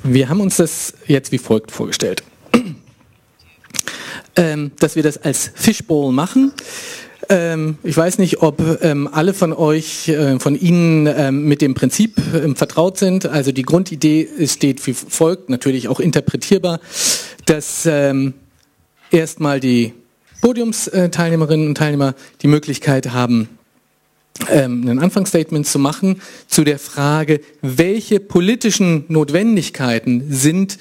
Wir haben uns das jetzt wie folgt vorgestellt. Dass wir das als Fishbowl machen. Ich weiß nicht, ob alle von euch, von Ihnen mit dem Prinzip vertraut sind. Also die Grundidee steht wie folgt, natürlich auch interpretierbar, dass erstmal die Podiumsteilnehmerinnen und Teilnehmer die Möglichkeit haben, ein Anfangsstatement zu machen zu der Frage, welche politischen Notwendigkeiten sind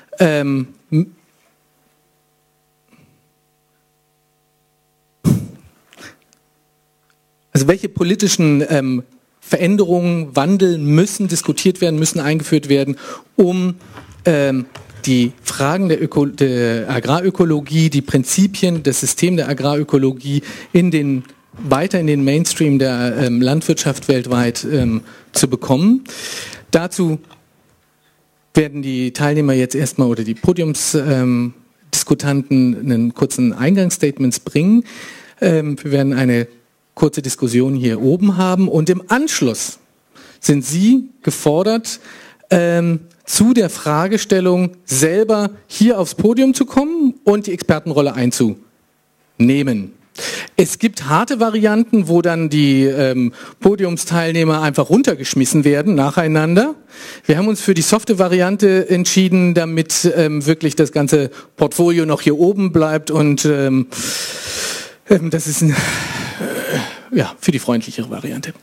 also welche politischen Veränderungen, Wandel müssen diskutiert werden, müssen eingeführt werden, um die Fragen der Agrarökologie, die Prinzipien, das System der Agrarökologie weiter in den Mainstream der Landwirtschaft weltweit zu bekommen. Dazu werden die Teilnehmer jetzt erstmal oder die Podiumsdiskutanten einen kurzen Eingangsstatements bringen. Wir werden eine kurze Diskussion hier oben haben und im Anschluss sind Sie gefordert, zu der Fragestellung selber hier aufs Podium zu kommen und die Expertenrolle einzunehmen. Es gibt harte Varianten, wo dann die Podiumsteilnehmer einfach runtergeschmissen werden, nacheinander. Wir haben uns für die softe Variante entschieden, damit wirklich das ganze Portfolio noch hier oben bleibt und das ist für die freundlichere Variante.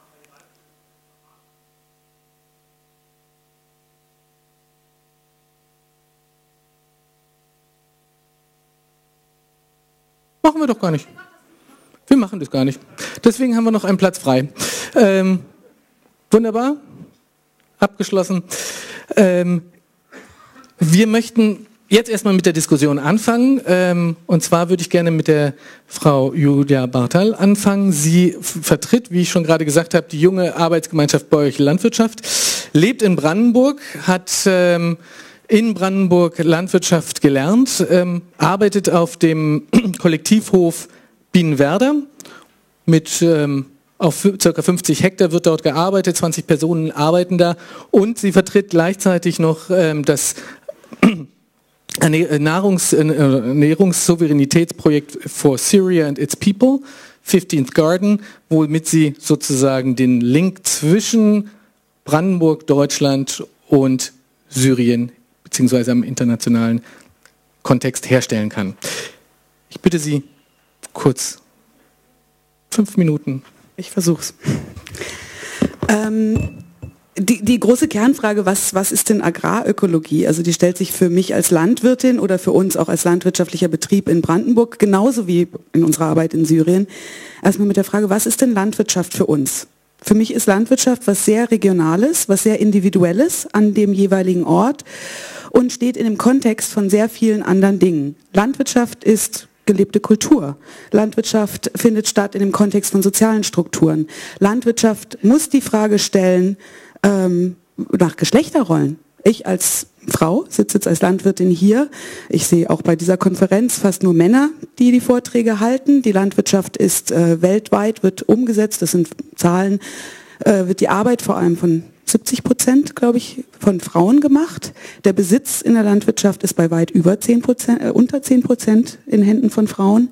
Machen wir doch gar nicht. Wir machen das gar nicht. Deswegen haben wir noch einen Platz frei. Wunderbar. Abgeschlossen. Wir möchten jetzt erstmal mit der Diskussion anfangen. Und zwar würde ich gerne mit der Frau Julia Bartal anfangen. Sie vertritt, wie ich schon gerade gesagt habe, die junge Arbeitsgemeinschaft Bäuerliche Landwirtschaft, lebt in Brandenburg, hat in Brandenburg Landwirtschaft gelernt, arbeitet auf dem Kollektivhof Bienenwerder mit auf ca. 50 Hektar wird dort gearbeitet, 20 Personen arbeiten da und sie vertritt gleichzeitig noch das Ernährungssouveränitätsprojekt for Syria and its People, 15th Garden, womit sie sozusagen den Link zwischen Brandenburg, Deutschland und Syrien beziehungsweise am internationalen Kontext herstellen kann. Ich bitte Sie kurz 5 Minuten. Ich versuch's. Die große Kernfrage, was ist denn Agrarökologie? Also die stellt sich für mich als Landwirtin oder für uns auch als landwirtschaftlicher Betrieb in Brandenburg, genauso wie in unserer Arbeit in Syrien, erstmal mit der Frage, was ist denn Landwirtschaft für uns? Für mich ist Landwirtschaft was sehr Regionales, was sehr Individuelles an dem jeweiligen Ort und steht in dem Kontext von sehr vielen anderen Dingen. Landwirtschaft ist gelebte Kultur. Landwirtschaft findet statt in dem Kontext von sozialen Strukturen. Landwirtschaft muss die Frage stellen nach Geschlechterrollen. Ich als Frau sitze jetzt als Landwirtin hier. Ich sehe auch bei dieser Konferenz fast nur Männer, die die Vorträge halten. Die Landwirtschaft ist weltweit, wird umgesetzt, das sind Zahlen, wird die Arbeit vor allem von 70%, glaube ich, von Frauen gemacht. Der Besitz in der Landwirtschaft ist bei weit über 10%, unter 10% in Händen von Frauen.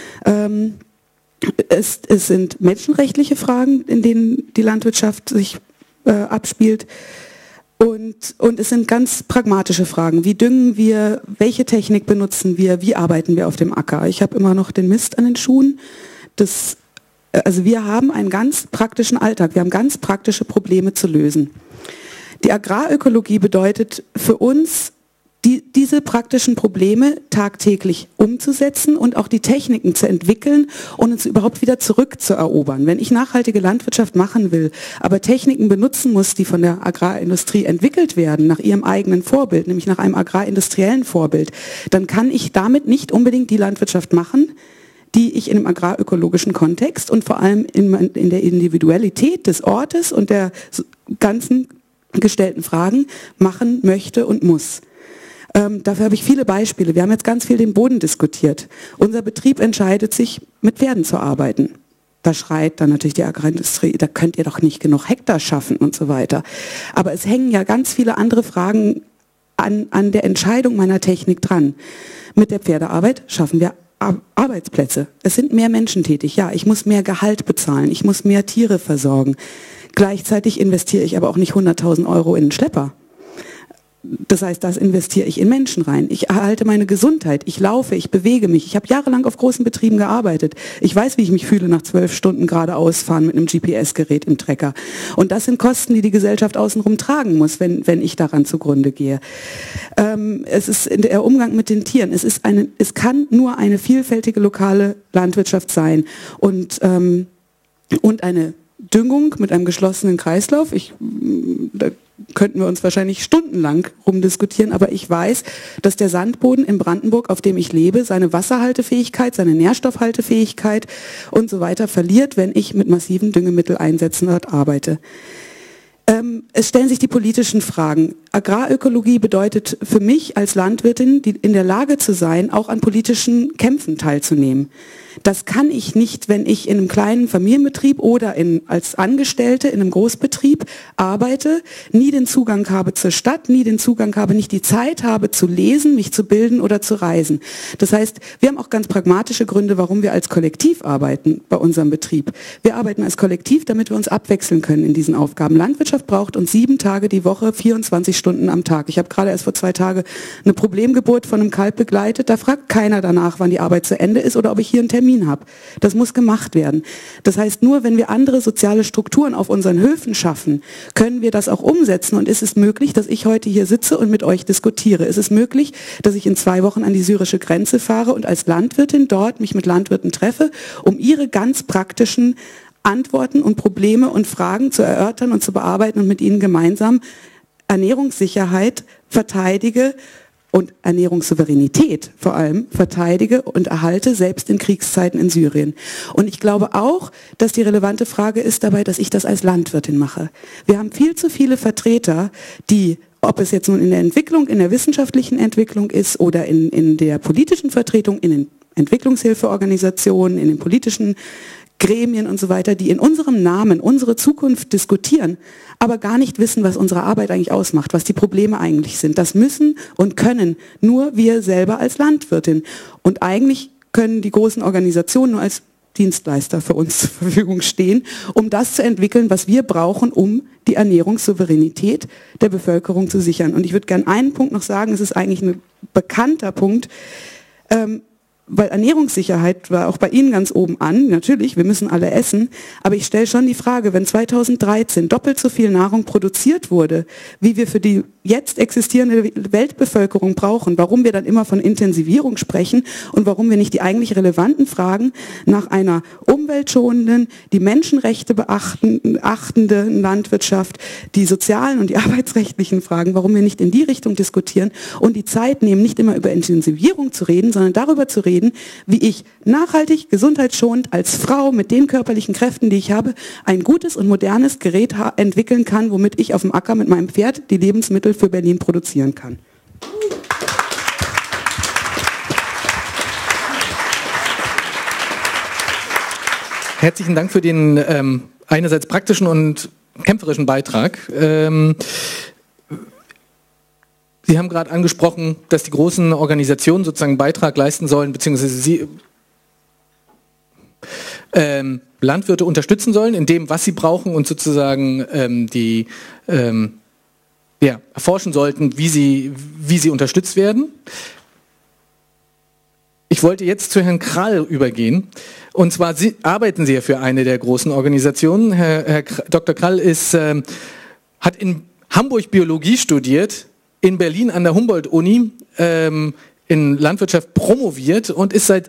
Es sind menschenrechtliche Fragen, in denen die Landwirtschaft sich abspielt. Und es sind ganz pragmatische Fragen. Wie düngen wir? Welche Technik benutzen wir? Wie arbeiten wir auf dem Acker? Ich habe immer noch den Mist an den Schuhen. Also wir haben einen ganz praktischen Alltag. Wir haben ganz praktische Probleme zu lösen. Die Agrarökologie bedeutet für uns, diese praktischen Probleme tagtäglich umzusetzen und auch die Techniken zu entwickeln und uns überhaupt wieder zurückzuerobern. Wenn ich nachhaltige Landwirtschaft machen will, aber Techniken benutzen muss, die von der Agrarindustrie entwickelt werden, nach ihrem eigenen Vorbild, nämlich nach einem agrarindustriellen Vorbild, dann kann ich damit nicht unbedingt die Landwirtschaft machen, die ich in einem agrarökologischen Kontext und vor allem in der Individualität des Ortes und der ganzen gestellten Fragen machen möchte und muss. Dafür habe ich viele Beispiele. Wir haben jetzt ganz viel den Boden diskutiert. Unser Betrieb entscheidet sich, mit Pferden zu arbeiten. Da schreit dann natürlich die Agrarindustrie, da könnt ihr doch nicht genug Hektar schaffen und so weiter. Aber es hängen ja ganz viele andere Fragen an der Entscheidung meiner Technik dran. Mit der Pferdearbeit schaffen wir Arbeitsplätze. Es sind mehr Menschen tätig. Ja, ich muss mehr Gehalt bezahlen. Ich muss mehr Tiere versorgen. Gleichzeitig investiere ich aber auch nicht 100.000 Euro in einen Schlepper. Das heißt, das investiere ich in Menschen rein. Ich erhalte meine Gesundheit. Ich laufe, ich bewege mich. Ich habe jahrelang auf großen Betrieben gearbeitet. Ich weiß, wie ich mich fühle nach 12 Stunden geradeaus fahren mit einem GPS-Gerät im Trecker. Und das sind Kosten, die die Gesellschaft außenrum tragen muss, wenn ich daran zugrunde gehe. Es ist der Umgang mit den Tieren. Es kann nur eine vielfältige lokale Landwirtschaft sein. Und eine Düngung mit einem geschlossenen Kreislauf. Da könnten wir uns wahrscheinlich stundenlang rumdiskutieren, aber ich weiß, dass der Sandboden in Brandenburg, auf dem ich lebe, seine Wasserhaltefähigkeit, seine Nährstoffhaltefähigkeit und so weiter verliert, wenn ich mit massiven Düngemitteleinsätzen dort arbeite. Es stellen sich die politischen Fragen. Agrarökologie bedeutet für mich als Landwirtin, in der Lage zu sein, auch an politischen Kämpfen teilzunehmen. Das kann ich nicht, wenn ich in einem kleinen Familienbetrieb oder als Angestellte in einem Großbetrieb arbeite, nie den Zugang habe zur Stadt, nie den Zugang habe, nicht die Zeit habe zu lesen, mich zu bilden oder zu reisen. Das heißt, wir haben auch ganz pragmatische Gründe, warum wir als Kollektiv arbeiten bei unserem Betrieb. Wir arbeiten als Kollektiv, damit wir uns abwechseln können in diesen Aufgaben. Landwirtschaft braucht uns 7 Tage die Woche, 24 Stunden am Tag. Ich habe gerade erst vor 2 Tagen eine Problemgeburt von einem Kalb begleitet. Da fragt keiner danach, wann die Arbeit zu Ende ist oder ob ich hier einen Termin habe. Das muss gemacht werden. Das heißt, nur wenn wir andere soziale Strukturen auf unseren Höfen schaffen, können wir das auch umsetzen. Und ist es möglich, dass ich heute hier sitze und mit euch diskutiere? Ist es möglich, dass ich in 2 Wochen an die syrische Grenze fahre und als Landwirtin dort mich mit Landwirten treffe, um ihre ganz praktischen Antworten und Probleme und Fragen zu erörtern und zu bearbeiten und mit ihnen gemeinsam Ernährungssicherheit verteidige und Ernährungssouveränität vor allem verteidige und erhalte, selbst in Kriegszeiten in Syrien. Und ich glaube auch, dass die relevante Frage ist dabei, dass ich das als Landwirtin mache. Wir haben viel zu viele Vertreter, die, ob es jetzt nun in der Entwicklung, in der wissenschaftlichen Entwicklung ist oder in der politischen Vertretung, in den Entwicklungshilfeorganisationen, in den politischen Gremien und so weiter, die in unserem Namen unsere Zukunft diskutieren, aber gar nicht wissen, was unsere Arbeit eigentlich ausmacht, was die Probleme eigentlich sind. Das müssen und können nur wir selber als Landwirtin. Und eigentlich können die großen Organisationen nur als Dienstleister für uns zur Verfügung stehen, um das zu entwickeln, was wir brauchen, um die Ernährungssouveränität der Bevölkerung zu sichern. Und ich würde gerne einen Punkt noch sagen, es ist eigentlich ein bekannter Punkt, weil Ernährungssicherheit war auch bei Ihnen ganz oben an. Natürlich, wir müssen alle essen. Aber ich stelle schon die Frage, wenn 2013 doppelt so viel Nahrung produziert wurde, wie wir für die jetzt existierende Weltbevölkerung brauchen, warum wir dann immer von Intensivierung sprechen und warum wir nicht die eigentlich relevanten Fragen nach einer umweltschonenden, die Menschenrechte beachtenden Landwirtschaft, die sozialen und die arbeitsrechtlichen Fragen, warum wir nicht in die Richtung diskutieren und die Zeit nehmen, nicht immer über Intensivierung zu reden, sondern darüber zu reden, wie ich nachhaltig, gesundheitsschonend als Frau mit den körperlichen Kräften, die ich habe, ein gutes und modernes Gerät entwickeln kann, womit ich auf dem Acker mit meinem Pferd die Lebensmittel für Berlin produzieren kann. Herzlichen Dank für den einerseits praktischen und kämpferischen Beitrag. Sie haben gerade angesprochen, dass die großen Organisationen sozusagen einen Beitrag leisten sollen, beziehungsweise sie Landwirte unterstützen sollen in dem, was sie brauchen und sozusagen erforschen sollten, wie sie unterstützt werden. Ich wollte jetzt zu Herrn Krall übergehen. Und zwar arbeiten Sie ja für eine der großen Organisationen. Herr Dr. Krall hat in Hamburg Biologie studiert, in Berlin an der Humboldt-Uni in Landwirtschaft promoviert und ist seit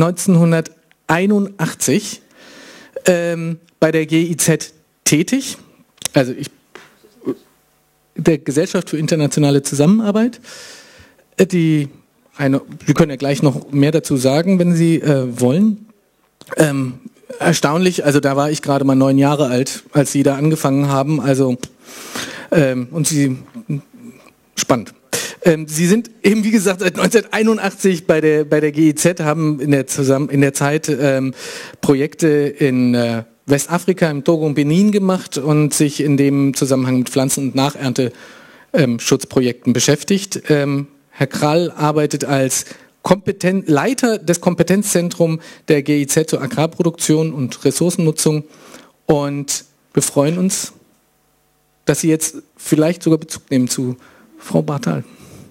1981 bei der GIZ tätig, also der Gesellschaft für internationale Zusammenarbeit. Sie können ja gleich noch mehr dazu sagen, wenn Sie wollen. Erstaunlich, also da war ich gerade mal 9 Jahre alt, als Sie da angefangen haben, also und Sie spannend. Sie sind eben, wie gesagt, seit 1981 bei der GIZ, haben in der Zeit Projekte in Westafrika, im Togo und Benin gemacht und sich in dem Zusammenhang mit Pflanzen- und Nachernte Schutzprojekten beschäftigt. Herr Krall arbeitet als Leiter des Kompetenzzentrums der GIZ zur Agrarproduktion und Ressourcennutzung, und wir freuen uns, dass Sie jetzt vielleicht sogar Bezug nehmen zu Frau Barthal.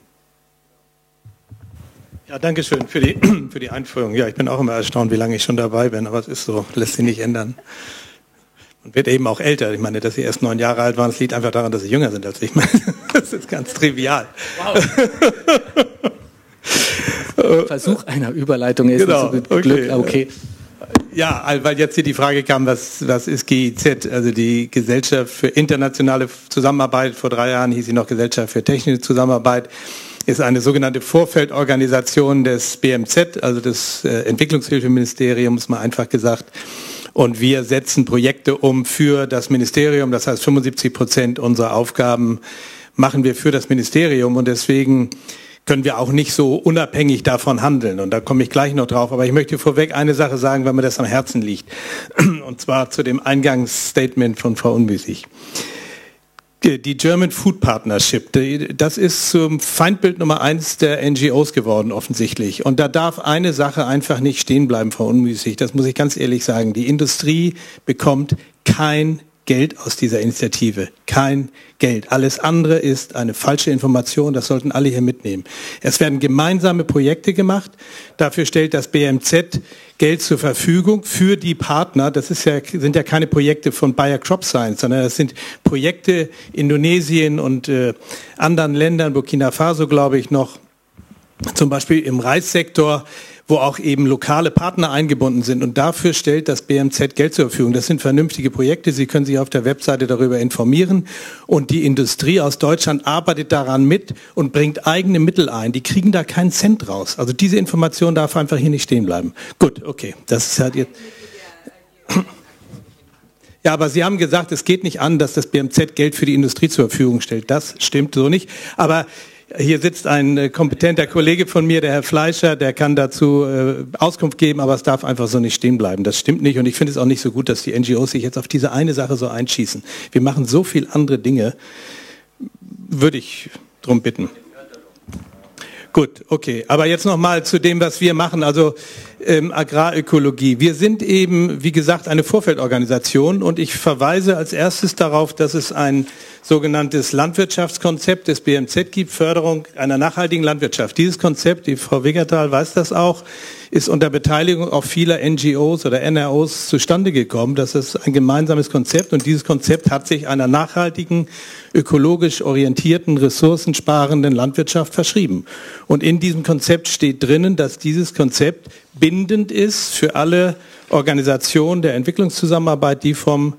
Ja, danke schön für die Einführung. Ja, ich bin auch immer erstaunt, wie lange ich schon dabei bin, aber es ist so, lässt sich nicht ändern. Und wird eben auch älter. Ich meine, dass Sie erst 9 Jahre alt waren, das liegt einfach daran, dass Sie jünger sind als ich. Das ist ganz trivial. Wow. Versuch einer Überleitung ist genau, nicht so mit Glück, okay. Ja, weil jetzt hier die Frage kam, was ist GIZ, also die Gesellschaft für internationale Zusammenarbeit, vor 3 Jahren hieß sie noch Gesellschaft für technische Zusammenarbeit, ist eine sogenannte Vorfeldorganisation des BMZ, also des Entwicklungshilfeministeriums, mal einfach gesagt. Und wir setzen Projekte um für das Ministerium, das heißt 75% unserer Aufgaben machen wir für das Ministerium, und deswegen können wir auch nicht so unabhängig davon handeln. Und da komme ich gleich noch drauf. Aber ich möchte vorweg eine Sache sagen, weil mir das am Herzen liegt. Und zwar zu dem Eingangsstatement von Frau Unmüßig. Die German Food Partnership, das ist zum Feindbild Nummer 1 der NGOs geworden, offensichtlich. Und da darf eine Sache einfach nicht stehen bleiben, Frau Unmüßig. Das muss ich ganz ehrlich sagen. Die Industrie bekommt kein Geld aus dieser Initiative. Kein Geld. Alles andere ist eine falsche Information. Das sollten alle hier mitnehmen. Es werden gemeinsame Projekte gemacht. Dafür stellt das BMZ Geld zur Verfügung für die Partner. Das sind ja keine Projekte von Bayer Crop Science, sondern das sind Projekte Indonesien und anderen Ländern, Burkina Faso, glaube ich, noch. Zum Beispiel im Reissektor, wo auch eben lokale Partner eingebunden sind. Und dafür stellt das BMZ Geld zur Verfügung. Das sind vernünftige Projekte. Sie können sich auf der Webseite darüber informieren. Und die Industrie aus Deutschland arbeitet daran mit und bringt eigene Mittel ein. Die kriegen da keinen Cent raus. Also diese Information darf einfach hier nicht stehen bleiben. Gut, okay. Das ist halt jetzt... Ja, aber Sie haben gesagt, es geht nicht an, dass das BMZ Geld für die Industrie zur Verfügung stellt. Das stimmt so nicht. Aber hier sitzt ein kompetenter Kollege von mir, der Herr Fleischer, der kann dazu Auskunft geben, aber es darf einfach so nicht stehen bleiben. Das stimmt nicht, und ich finde es auch nicht so gut, dass die NGOs sich jetzt auf diese eine Sache so einschießen. Wir machen so viel andere Dinge, würde ich darum bitten. Gut, okay. Aber jetzt nochmal zu dem, was wir machen, also Agrarökologie. Wir sind eben, wie gesagt, eine Vorfeldorganisation, und ich verweise als erstes darauf, dass es ein sogenanntes Landwirtschaftskonzept des BMZ gibt, Förderung einer nachhaltigen Landwirtschaft. Dieses Konzept, die Frau Wiggertal weiß das auch, ist unter Beteiligung auch vieler NGOs oder NROs zustande gekommen. Das ist ein gemeinsames Konzept, und dieses Konzept hat sich einer nachhaltigen, ökologisch orientierten, ressourcensparenden Landwirtschaft verschrieben. Und in diesem Konzept steht drinnen, dass dieses Konzept bindend ist für alle Organisationen der Entwicklungszusammenarbeit, die vom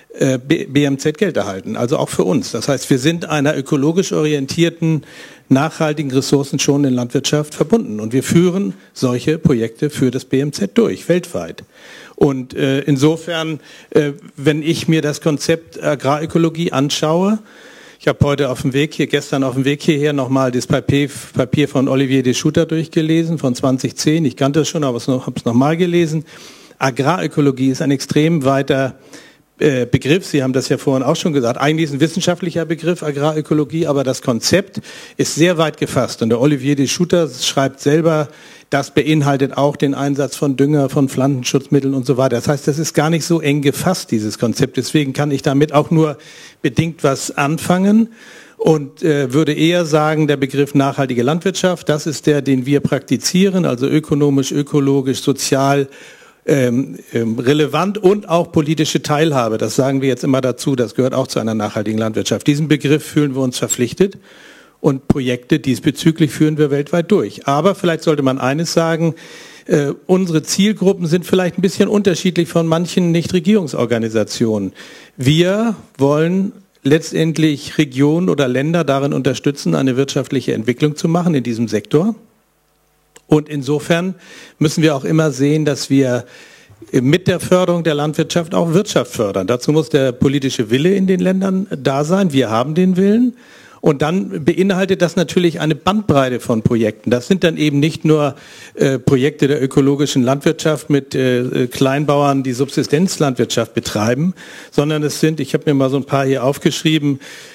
BMZ Geld erhalten, also auch für uns. Das heißt, wir sind einer ökologisch orientierten, nachhaltigen, ressourcenschonenden Landwirtschaft verbunden, und wir führen solche Projekte für das BMZ durch, weltweit. Und insofern, wenn ich mir das Konzept Agrarökologie anschaue, ich habe heute gestern auf dem Weg hierher nochmal das Papier von Olivier de Schutter durchgelesen, von 2010. Ich kannte es schon, aber habe es nochmal gelesen. Agrarökologie ist ein extrem weiter Begriff. Sie haben das ja vorhin auch schon gesagt. Eigentlich ist ein wissenschaftlicher Begriff, Agrarökologie, aber das Konzept ist sehr weit gefasst. Und der Olivier de Schutter schreibt selber, das beinhaltet auch den Einsatz von Dünger, von Pflanzenschutzmitteln und so weiter. Das heißt, das ist gar nicht so eng gefasst, dieses Konzept. Deswegen kann ich damit auch nur bedingt was anfangen und würde eher sagen, der Begriff nachhaltige Landwirtschaft, das ist der, den wir praktizieren, also ökonomisch, ökologisch, sozial, relevant und auch politische Teilhabe. Das sagen wir jetzt immer dazu, das gehört auch zu einer nachhaltigen Landwirtschaft. Diesen Begriff fühlen wir uns verpflichtet, und Projekte diesbezüglich führen wir weltweit durch. Aber vielleicht sollte man eines sagen, unsere Zielgruppen sind vielleicht ein bisschen unterschiedlich von manchen Nichtregierungsorganisationen. Wir wollen letztendlich Regionen oder Länder darin unterstützen, eine wirtschaftliche Entwicklung zu machen in diesem Sektor. Und insofern müssen wir auch immer sehen, dass wir mit der Förderung der Landwirtschaft auch Wirtschaft fördern. Dazu muss der politische Wille in den Ländern da sein. Wir haben den Willen. Und dann beinhaltet das natürlich eine Bandbreite von Projekten. Das sind dann eben nicht nur Projekte der ökologischen Landwirtschaft mit Kleinbauern, die Subsistenzlandwirtschaft betreiben, sondern es sind, ich habe mir mal so ein paar hier aufgeschrieben,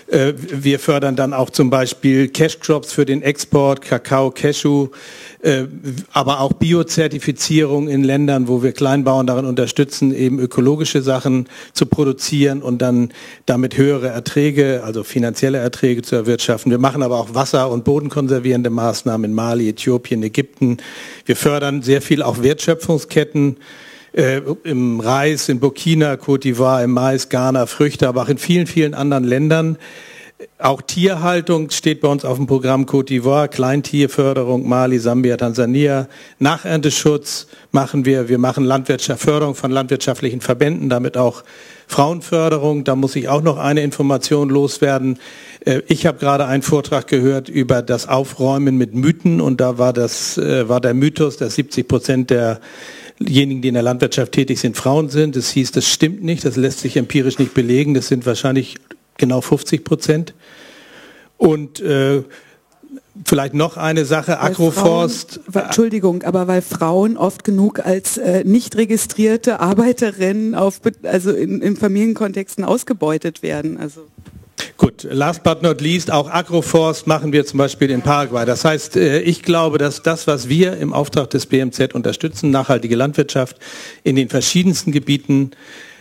Wir fördern dann auch zum Beispiel Cash Crops für den Export, Kakao, Cashew, aber auch Biozertifizierung in Ländern, wo wir Kleinbauern darin unterstützen, eben ökologische Sachen zu produzieren und dann damit höhere Erträge, also finanzielle Erträge zu erwirtschaften. Wir machen aber auch Wasser- und bodenkonservierende Maßnahmen in Mali, Äthiopien, Ägypten. Wir fördern sehr viel auch Wertschöpfungsketten, im Reis, in Burkina, Côte d'Ivoire, im Mais, Ghana, Früchte, aber auch in vielen, vielen anderen Ländern. Auch Tierhaltung steht bei uns auf dem Programm, Côte d'Ivoire, Kleintierförderung, Mali, Sambia, Tansania. Nachernteschutz machen wir. Wir machen Förderung von landwirtschaftlichen Verbänden, damit auch Frauenförderung. Da muss ich auch noch eine Information loswerden. Ich habe gerade einen Vortrag gehört über das Aufräumen mit Mythen und da war der Mythos, dass 70% derjenigen, die in der Landwirtschaft tätig sind, Frauen sind. Das hieß, das stimmt nicht, das lässt sich empirisch nicht belegen. Das sind wahrscheinlich genau 50%. Und vielleicht noch eine Sache, Agroforst. Entschuldigung, aber weil Frauen oft genug als nicht registrierte Arbeiterinnen in Familienkontexten ausgebeutet werden. Also. Gut, last but not least, auch Agroforst machen wir zum Beispiel in Paraguay. Das heißt, ich glaube, dass das, was wir im Auftrag des BMZ unterstützen, nachhaltige Landwirtschaft in den verschiedensten Gebieten,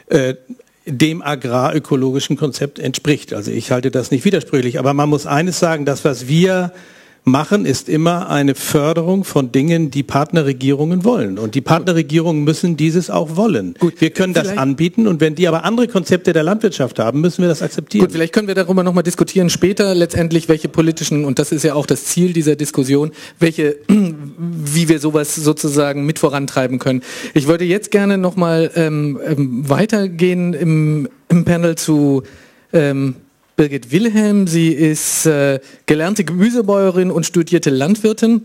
dem agrarökologischen Konzept entspricht. Also ich halte das nicht widersprüchlich, aber man muss eines sagen, das, was wir machen, ist immer eine Förderung von Dingen, die Partnerregierungen wollen. Und die Partnerregierungen müssen dieses auch wollen. Gut, wir können das anbieten und wenn die aber andere Konzepte der Landwirtschaft haben, müssen wir das akzeptieren. Gut, vielleicht können wir darüber nochmal diskutieren später, letztendlich welche politischen, und das ist ja auch das Ziel dieser Diskussion, wie wir sowas sozusagen mit vorantreiben können. Ich wollte jetzt gerne nochmal weitergehen im Panel zu Birgit Wilhelm. Sie ist gelernte Gemüsebäuerin und studierte Landwirtin.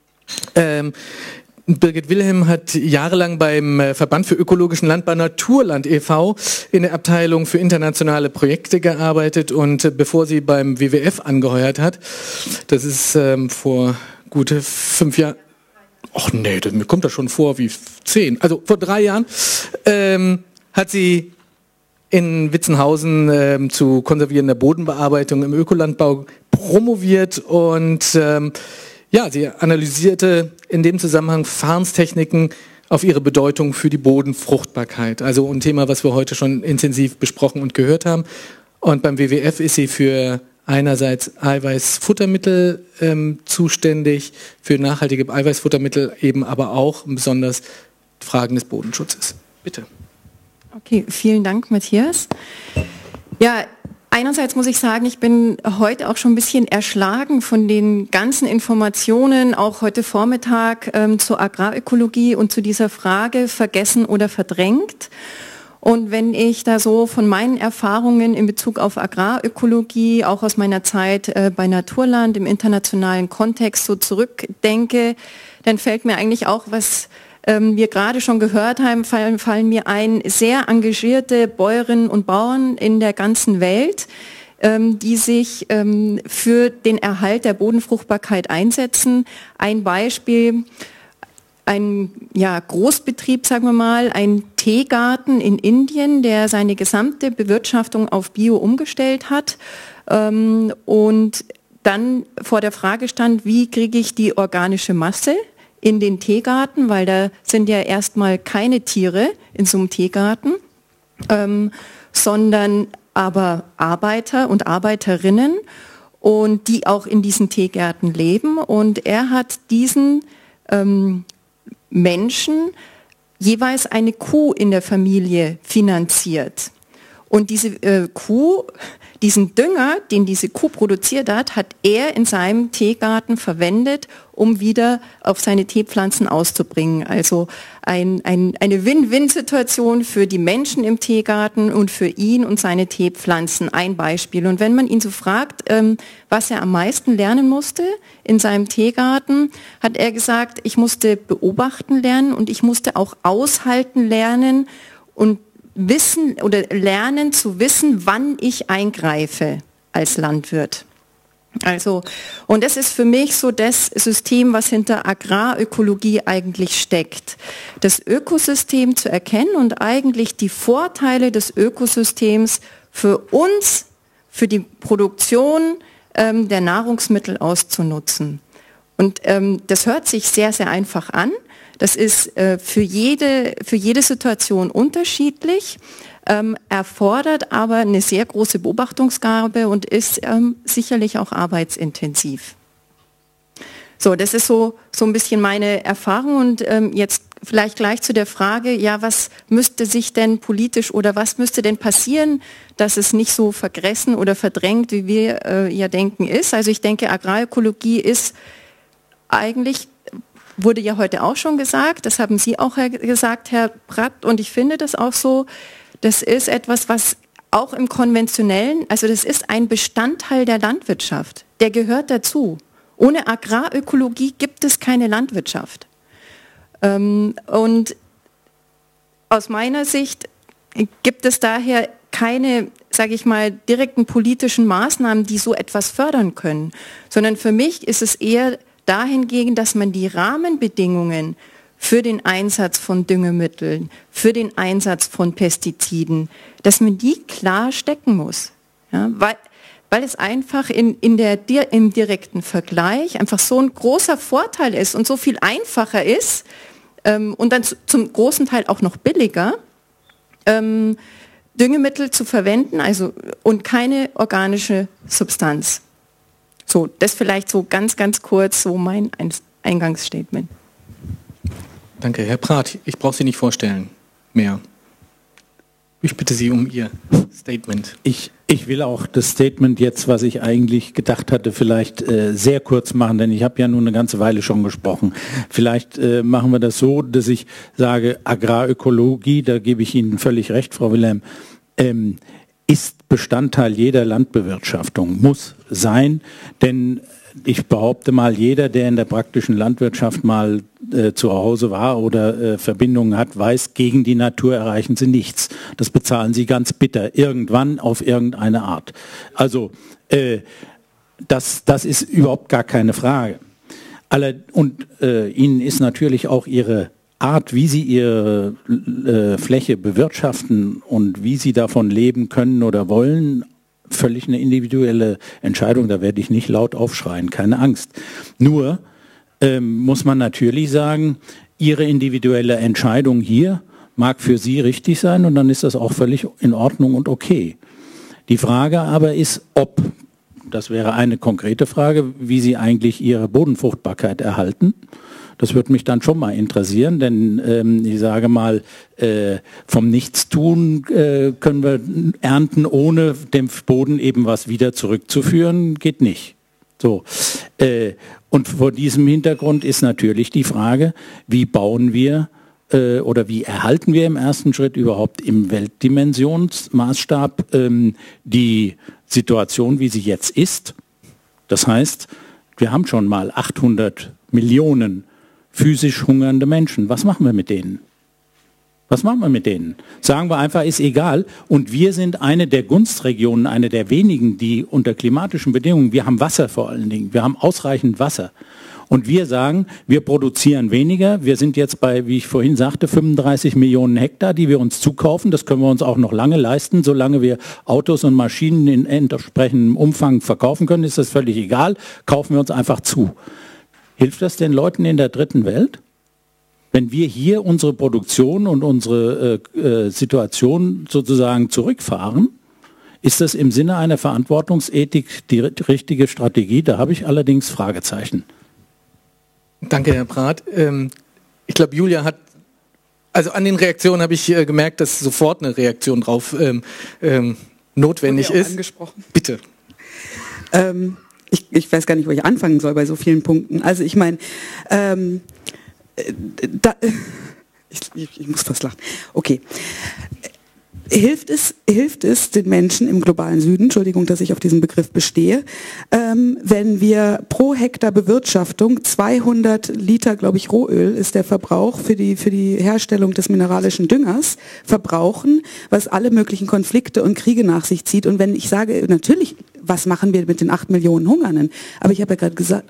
Birgit Wilhelm hat jahrelang beim Verband für ökologischen Landbau Naturland e.V. in der Abteilung für internationale Projekte gearbeitet und bevor sie beim WWF angeheuert hat, das ist vor gute 5 Jahren, ach nee, mir kommt das schon vor wie 10, also vor 3 Jahren, hat sie in Witzenhausen zu konservierender Bodenbearbeitung im Ökolandbau promoviert und sie analysierte in dem Zusammenhang Verfahrenstechniken auf ihre Bedeutung für die Bodenfruchtbarkeit. Also ein Thema, was wir heute schon intensiv besprochen und gehört haben. Und beim WWF ist sie für einerseits Eiweißfuttermittel zuständig, für nachhaltige Eiweißfuttermittel eben aber auch besonders Fragen des Bodenschutzes. Bitte. Okay, vielen Dank, Matthias. Ja, einerseits muss ich sagen, ich bin heute auch schon ein bisschen erschlagen von den ganzen Informationen, auch heute Vormittag zur Agrarökologie und zu dieser Frage vergessen oder verdrängt. Und wenn ich da so von meinen Erfahrungen in Bezug auf Agrarökologie, auch aus meiner Zeit bei Naturland im internationalen Kontext so zurückdenke, dann fällt mir eigentlich auch was wir gerade schon gehört haben, fallen mir ein, sehr engagierte Bäuerinnen und Bauern in der ganzen Welt, die sich für den Erhalt der Bodenfruchtbarkeit einsetzen. Ein Beispiel, ein Großbetrieb, sagen wir mal, ein Teegarten in Indien, der seine gesamte Bewirtschaftung auf Bio umgestellt hat und dann vor der Frage stand, wie kriege ich die organische Masse in den Teegarten, weil da sind ja erstmal keine Tiere in so einem Teegarten, sondern aber Arbeiter und Arbeiterinnen und die auch in diesen Teegärten leben. Und er hat diesen Menschen jeweils eine Kuh in der Familie finanziert. Und diese Kuh, diesen Dünger, den diese Kuh produziert hat er in seinem Teegarten verwendet, um wieder auf seine Teepflanzen auszubringen. Also eine Win-Win-Situation für die Menschen im Teegarten und für ihn und seine Teepflanzen. Ein Beispiel. Und wenn man ihn so fragt, was er am meisten lernen musste in seinem Teegarten, hat er gesagt, ich musste beobachten lernen und ich musste auch aushalten lernen und wissen oder lernen zu wissen, wann ich eingreife als Landwirt. Also, und das ist für mich so das System, was hinter Agrarökologie eigentlich steckt. Das Ökosystem zu erkennen und eigentlich die Vorteile des Ökosystems für uns für die Produktion der Nahrungsmittel auszunutzen. Und das hört sich sehr, sehr einfach an. Das ist für jede Situation unterschiedlich, erfordert aber eine sehr große Beobachtungsgabe und ist sicherlich auch arbeitsintensiv. So, das ist so ein bisschen meine Erfahrung und jetzt vielleicht gleich zu der Frage, ja, was müsste sich denn politisch oder was müsste denn passieren, dass es nicht so vergessen oder verdrängt, wie wir ja denken, ist. Also ich denke, Agrarökologie ist eigentlich, wurde ja heute auch schon gesagt, das haben Sie auch gesagt, Herr Pratt, und ich finde das auch so, das ist etwas, was auch im konventionellen, also das ist ein Bestandteil der Landwirtschaft, der gehört dazu. Ohne Agrarökologie gibt es keine Landwirtschaft. Und aus meiner Sicht gibt es daher keine, sage ich mal, direkten politischen Maßnahmen, die so etwas fördern können, sondern für mich ist es eher dahingehend, dass man die Rahmenbedingungen für den Einsatz von Düngemitteln, für den Einsatz von Pestiziden, dass man die klar stecken muss. Ja, weil es einfach im direkten Vergleich einfach so ein großer Vorteil ist und so viel einfacher ist und dann zum großen Teil auch noch billiger, Düngemittel zu verwenden, also und keine organische Substanz. So, das vielleicht so ganz, ganz kurz so mein Eingangsstatement. Danke, Herr Pratt. Ich brauche Sie nicht vorstellen mehr. Ich bitte Sie um Ihr Statement. Ich will auch das Statement jetzt, was ich eigentlich gedacht hatte, vielleicht sehr kurz machen, denn ich habe ja nun eine ganze Weile schon gesprochen. Vielleicht machen wir das so, dass ich sage, Agrarökologie, da gebe ich Ihnen völlig recht, Frau Wilhelm, ist Bestandteil jeder Landbewirtschaftung, muss sein, denn ich behaupte mal, jeder, der in der praktischen Landwirtschaft mal zu Hause war oder Verbindungen hat, weiß, gegen die Natur erreichen sie nichts. Das bezahlen sie ganz bitter, irgendwann auf irgendeine Art. Also das ist überhaupt gar keine Frage. Und Ihnen ist natürlich auch Ihre Art, wie Sie Ihre Fläche bewirtschaften und wie Sie davon leben können oder wollen, völlig eine individuelle Entscheidung, da werde ich nicht laut aufschreien, keine Angst. Nur muss man natürlich sagen, Ihre individuelle Entscheidung hier mag für Sie richtig sein und dann ist das auch völlig in Ordnung und okay. Die Frage aber ist, ob, das wäre eine konkrete Frage, wie Sie eigentlich Ihre Bodenfruchtbarkeit erhalten. Das würde mich dann schon mal interessieren, denn ich sage mal, vom Nichtstun können wir ernten, ohne dem Boden eben was wieder zurückzuführen, geht nicht. So. Und vor diesem Hintergrund ist natürlich die Frage, wie bauen wir oder wie erhalten wir im ersten Schritt überhaupt im Weltdimensionsmaßstab die Situation, wie sie jetzt ist. Das heißt, wir haben schon mal 800 Millionen physisch hungernde Menschen. Was machen wir mit denen? Was machen wir mit denen? Sagen wir einfach, ist egal. Und wir sind eine der Gunstregionen, eine der wenigen, die unter klimatischen Bedingungen, wir haben Wasser vor allen Dingen, wir haben ausreichend Wasser. Und wir sagen, wir produzieren weniger. Wir sind jetzt bei, wie ich vorhin sagte, 35 Millionen Hektar, die wir uns zukaufen. Das können wir uns auch noch lange leisten. Solange wir Autos und Maschinen in entsprechendem Umfang verkaufen können, ist das völlig egal. Kaufen wir uns einfach zu. Hilft das den Leuten in der dritten Welt? Wenn wir hier unsere Produktion und unsere Situation sozusagen zurückfahren, ist das im Sinne einer Verantwortungsethik die richtige Strategie? Da habe ich allerdings Fragezeichen. Danke, Herr Pratt. Ich glaube, Julia hat, also an den Reaktionen habe ich gemerkt, dass sofort eine Reaktion drauf notwendig ist. Angesprochen. Bitte. Ich weiß gar nicht, wo ich anfangen soll bei so vielen Punkten. Also ich meine, ich muss fast lachen. Okay. Hilft es den Menschen im globalen Süden, Entschuldigung, dass ich auf diesen Begriff bestehe, wenn wir pro Hektar Bewirtschaftung 200 Liter, glaube ich, Rohöl ist der Verbrauch für die Herstellung des mineralischen Düngers verbrauchen, was alle möglichen Konflikte und Kriege nach sich zieht. Und wenn ich sage, natürlich, was machen wir mit den 8 Millionen Hungernden? Aber ich habe ja gerade gesagt,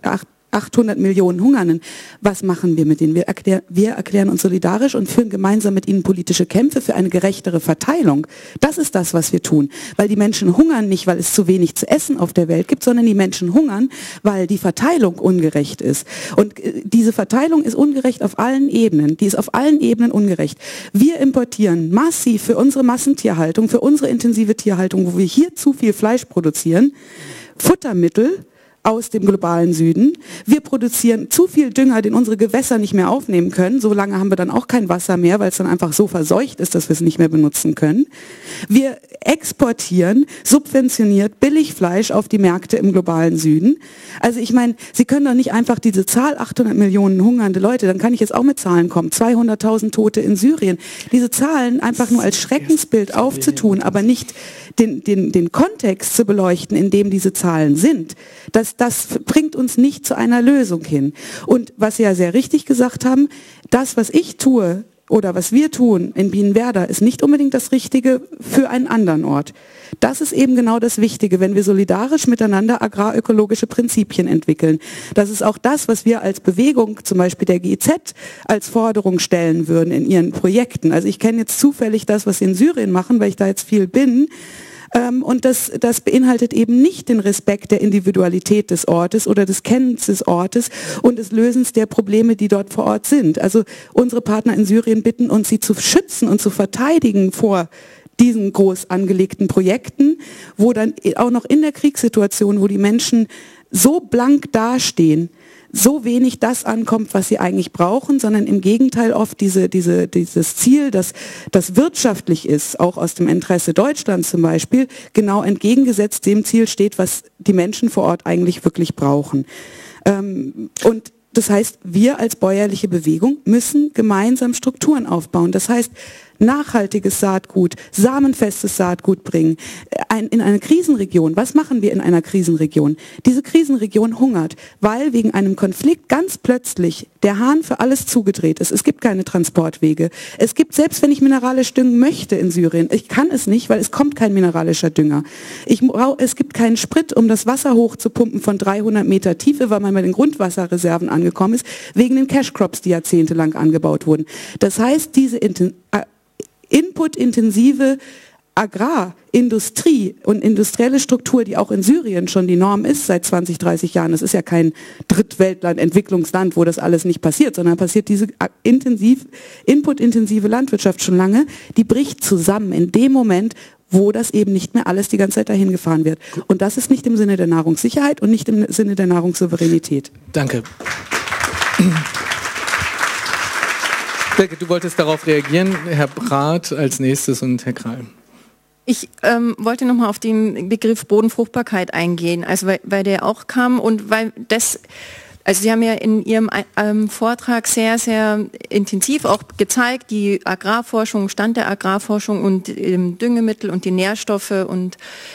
800 Millionen Hungernden. Was machen wir mit denen? Wir erklären uns solidarisch und führen gemeinsam mit ihnen politische Kämpfe für eine gerechtere Verteilung. Das ist das, was wir tun. Weil die Menschen hungern nicht, weil es zu wenig zu essen auf der Welt gibt, sondern die Menschen hungern, weil die Verteilung ungerecht ist. Und diese Verteilung ist ungerecht auf allen Ebenen. Die ist auf allen Ebenen ungerecht. Wir importieren massiv für unsere Massentierhaltung, für unsere intensive Tierhaltung, wo wir hier zu viel Fleisch produzieren, Futtermittel aus dem globalen Süden. Wir produzieren zu viel Dünger, den unsere Gewässer nicht mehr aufnehmen können. So lange haben wir dann auch kein Wasser mehr, weil es dann einfach so verseucht ist, dass wir es nicht mehr benutzen können. Wir exportieren subventioniert Billigfleisch auf die Märkte im globalen Süden. Also ich meine, Sie können doch nicht einfach diese Zahl 800 Millionen hungernde Leute, dann kann ich jetzt auch mit Zahlen kommen, 200.000 Tote in Syrien. Diese Zahlen einfach nur als Schreckensbild aufzutun, aber nicht den Kontext zu beleuchten, in dem diese Zahlen sind, das bringt uns nicht zu einer Lösung hin. Und was Sie ja sehr richtig gesagt haben, das, was ich tue oder was wir tun in Bienenwerder, ist nicht unbedingt das Richtige für einen anderen Ort. Das ist eben genau das Wichtige, wenn wir solidarisch miteinander agrarökologische Prinzipien entwickeln. Das ist auch das, was wir als Bewegung, zum Beispiel der GIZ, als Forderung stellen würden in ihren Projekten. Also ich kenne jetzt zufällig das, was sie in Syrien machen, weil ich da jetzt viel bin. Und das beinhaltet eben nicht den Respekt der Individualität des Ortes oder des Kennens des Ortes und des Lösens der Probleme, die dort vor Ort sind. Also unsere Partner in Syrien bitten uns, sie zu schützen und zu verteidigen vor diesen groß angelegten Projekten, wo dann auch noch in der Kriegssituation, wo die Menschen so blank dastehen, so wenig das ankommt, was sie eigentlich brauchen, sondern im Gegenteil oft dieses Ziel, das wirtschaftlich ist, auch aus dem Interesse Deutschlands zum Beispiel, genau entgegengesetzt dem Ziel steht, was die Menschen vor Ort eigentlich wirklich brauchen. Und das heißt, wir als bäuerliche Bewegung müssen gemeinsam Strukturen aufbauen. Das heißt, nachhaltiges Saatgut, samenfestes Saatgut bringen. In einer Krisenregion, was machen wir in einer Krisenregion? Diese Krisenregion hungert, weil wegen einem Konflikt ganz plötzlich der Hahn für alles zugedreht ist. Es gibt keine Transportwege. Es gibt, selbst wenn ich mineralisch düngen möchte in Syrien, ich kann es nicht, weil es kommt kein mineralischer Dünger. Es gibt keinen Sprit, um das Wasser hochzupumpen von 300 Meter Tiefe, weil man bei den Grundwasserreserven angekommen ist, wegen den Cash-Crops, die jahrzehntelang angebaut wurden. Das heißt, diese inputintensive Agrarindustrie und industrielle Struktur, die auch in Syrien schon die Norm ist seit 20, 30 Jahren, das ist ja kein Drittweltland, Entwicklungsland, wo das alles nicht passiert, sondern passiert diese inputintensive Landwirtschaft schon lange, die bricht zusammen in dem Moment, wo das eben nicht mehr alles die ganze Zeit dahin gefahren wird. Und das ist nicht im Sinne der Nahrungssicherheit und nicht im Sinne der Nahrungssouveränität. Danke. Silke, du wolltest darauf reagieren, Herr Brath als nächstes und Herr Krall. Ich wollte nochmal auf den Begriff Bodenfruchtbarkeit eingehen, also weil der auch kam und weil das, also Sie haben ja in Ihrem Vortrag sehr, sehr intensiv auch gezeigt, die Agrarforschung, Stand der Agrarforschung und Düngemittel und die Nährstoffe und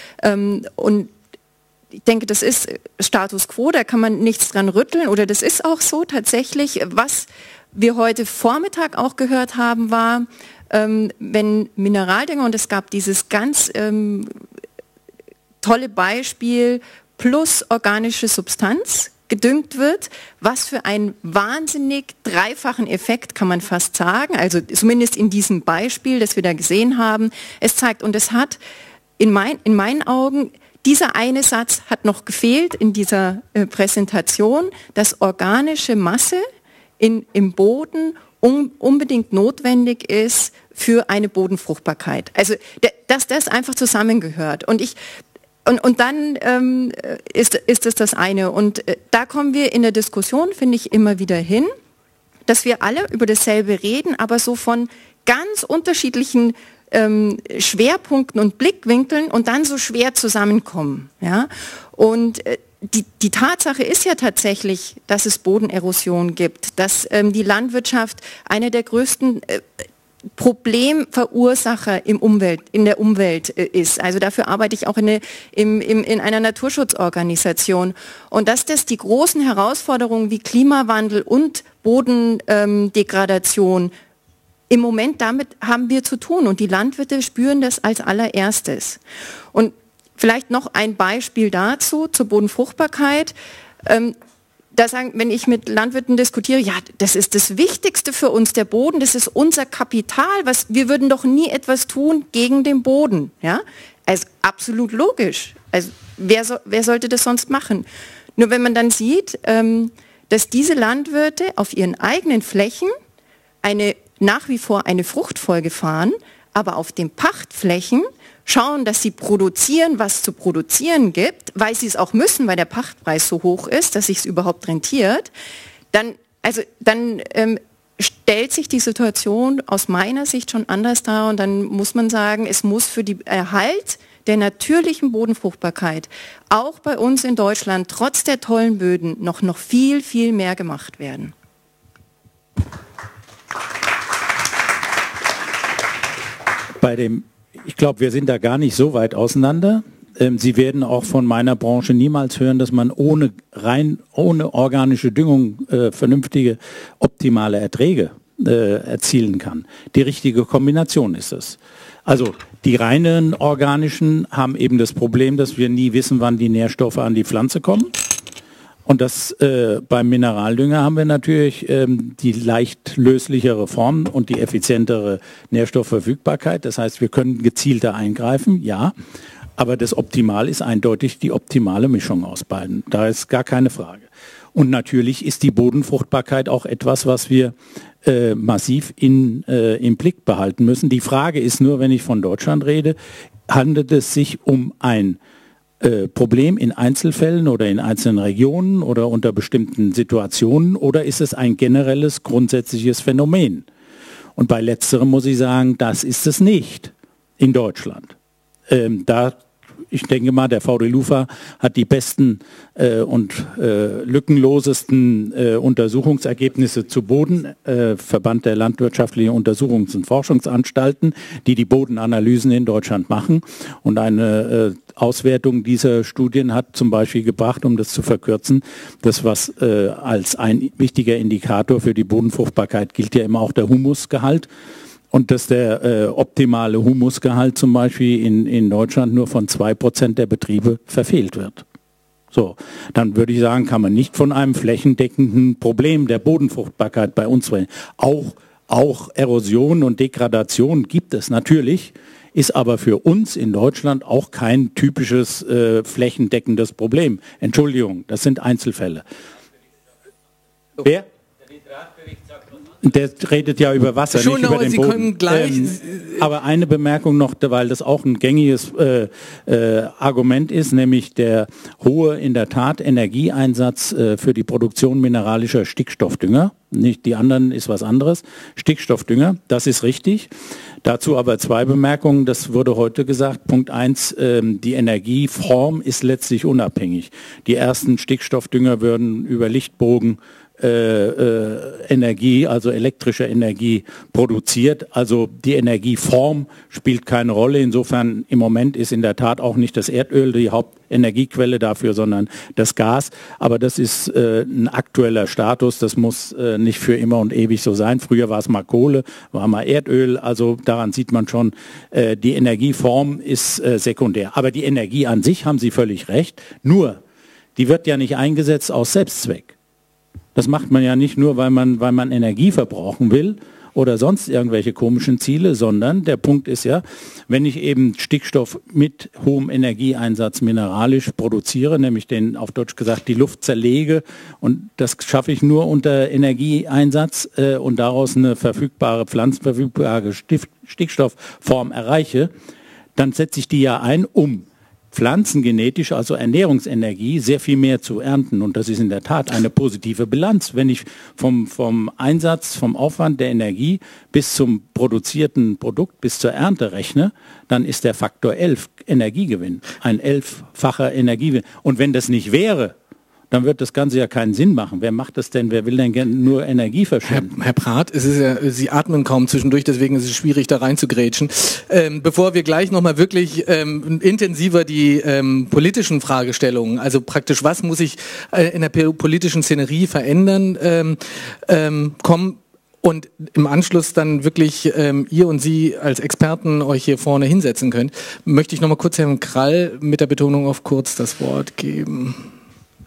ich denke, das ist Status quo, da kann man nichts dran rütteln oder das ist auch so tatsächlich. Was wir heute Vormittag auch gehört haben, war, wenn Mineraldünger, und es gab dieses ganz tolle Beispiel, plus organische Substanz gedüngt wird, was für einen wahnsinnig dreifachen Effekt, kann man fast sagen, also zumindest in diesem Beispiel, das wir da gesehen haben, es zeigt, und es hat in meinen Augen, dieser eine Satz hat noch gefehlt in dieser Präsentation, dass organische Masse im Boden unbedingt notwendig ist für eine Bodenfruchtbarkeit. Also dass das einfach zusammengehört. Und dann ist es das eine. Und da kommen wir in der Diskussion, finde ich, immer wieder hin, dass wir alle über dasselbe reden, aber so von ganz unterschiedlichen Schwerpunkten und Blickwinkeln und dann so schwer zusammenkommen. Ja? Und die Tatsache ist ja tatsächlich, dass es Bodenerosion gibt, dass die Landwirtschaft eine der größten Problemverursacher in der Umwelt ist. Also dafür arbeite ich auch in einer Naturschutzorganisation. Und dass das die großen Herausforderungen wie Klimawandel und Bodendegradation im Moment, damit haben wir zu tun und die Landwirte spüren das als allererstes. Und vielleicht noch ein Beispiel dazu, zur Bodenfruchtbarkeit. da sagen, wenn ich mit Landwirten diskutiere, ja, das ist das Wichtigste für uns, der Boden, das ist unser Kapital, wir würden doch nie etwas tun gegen den Boden. Ja? Also absolut logisch. Also wer sollte das sonst machen? Nur wenn man dann sieht, dass diese Landwirte auf ihren eigenen Flächen nach wie vor eine Fruchtfolge fahren, aber auf den Pachtflächen schauen, dass sie produzieren, was zu produzieren gibt, weil sie es auch müssen, weil der Pachtpreis so hoch ist, dass sich es überhaupt rentiert, dann stellt sich die Situation aus meiner Sicht schon anders dar und dann muss man sagen, es muss für den Erhalt der natürlichen Bodenfruchtbarkeit auch bei uns in Deutschland trotz der tollen Böden noch viel, viel mehr gemacht werden. Ich glaube, wir sind da gar nicht so weit auseinander. Sie werden auch von meiner Branche niemals hören, dass man ohne organische Düngung vernünftige, optimale Erträge erzielen kann. Die richtige Kombination ist es. Also die reinen organischen haben eben das Problem, dass wir nie wissen, wann die Nährstoffe an die Pflanze kommen. Und beim Mineraldünger haben wir natürlich die leicht löslichere Form und die effizientere Nährstoffverfügbarkeit. Das heißt, wir können gezielter eingreifen, ja. Aber das Optimal ist eindeutig die optimale Mischung aus beiden. Da ist gar keine Frage. Und natürlich ist die Bodenfruchtbarkeit auch etwas, was wir massiv im Blick behalten müssen. Die Frage ist nur, wenn ich von Deutschland rede, handelt es sich um ein Problem in Einzelfällen oder in einzelnen Regionen oder unter bestimmten Situationen oder ist es ein generelles, grundsätzliches Phänomen? Und bei letzterem muss ich sagen, das ist es nicht in Deutschland. Ich denke mal, der VD LUFA hat die besten und lückenlosesten Untersuchungsergebnisse zu Boden, Verband der landwirtschaftlichen Untersuchungs- und Forschungsanstalten, die Bodenanalysen in Deutschland machen. Und eine Auswertung dieser Studien hat zum Beispiel gebracht, um das zu verkürzen, das was als ein wichtiger Indikator für die Bodenfruchtbarkeit gilt ja immer auch der Humusgehalt. Und dass der optimale Humusgehalt zum Beispiel in Deutschland nur von 2% der Betriebe verfehlt wird. So, dann würde ich sagen, kann man nicht von einem flächendeckenden Problem der Bodenfruchtbarkeit bei uns reden. Auch Erosion und Degradation gibt es natürlich, ist aber für uns in Deutschland auch kein typisches flächendeckendes Problem. Entschuldigung, das sind Einzelfälle. Wer? Der redet ja über Wasser, nicht über den Boden. Aber eine Bemerkung noch, weil das auch ein gängiges Argument ist, nämlich der hohe, in der Tat, Energieeinsatz für die Produktion mineralischer Stickstoffdünger. Nicht die anderen ist was anderes. Stickstoffdünger, das ist richtig. Dazu aber zwei Bemerkungen, das wurde heute gesagt. Punkt 1, die Energieform ist letztlich unabhängig. Die ersten Stickstoffdünger würden über Lichtbogen Energie, also elektrische Energie produziert. Also die Energieform spielt keine Rolle. Insofern im Moment ist in der Tat auch nicht das Erdöl die Hauptenergiequelle dafür, sondern das Gas. Aber das ist ein aktueller Status. Das muss nicht für immer und ewig so sein. Früher war es mal Kohle, war mal Erdöl. Also daran sieht man schon, die Energieform ist sekundär. Aber die Energie an sich, haben Sie völlig recht. Nur, die wird ja nicht eingesetzt aus Selbstzweck. Das macht man ja nicht nur, weil man Energie verbrauchen will oder sonst irgendwelche komischen Ziele, sondern der Punkt ist ja, wenn ich eben Stickstoff mit hohem Energieeinsatz mineralisch produziere, nämlich auf Deutsch gesagt die Luft zerlege und das schaffe ich nur unter Energieeinsatz und daraus eine pflanzenverfügbare Stickstoffform erreiche, dann setze ich die ja ein, um pflanzengenetisch, also Ernährungsenergie, sehr viel mehr zu ernten. Und das ist in der Tat eine positive Bilanz. Wenn ich vom Einsatz, vom Aufwand der Energie bis zum produzierten Produkt, bis zur Ernte rechne, dann ist der Faktor 11 Energiegewinn. Ein 11-facher Energiegewinn. Und wenn das nicht wäre, dann wird das Ganze ja keinen Sinn machen. Wer macht das denn? Wer will denn nur Energie verschwenden? Herr Prath, es ist ja, Sie atmen kaum zwischendurch, deswegen ist es schwierig, da reinzugrätschen. Bevor wir gleich nochmal wirklich intensiver die politischen Fragestellungen, also praktisch, was muss sich in der politischen Szenerie verändern, kommen und im Anschluss dann wirklich ihr und Sie als Experten euch hier vorne hinsetzen könnt, möchte ich nochmal kurz Herrn Krall mit der Betonung auf kurz das Wort geben.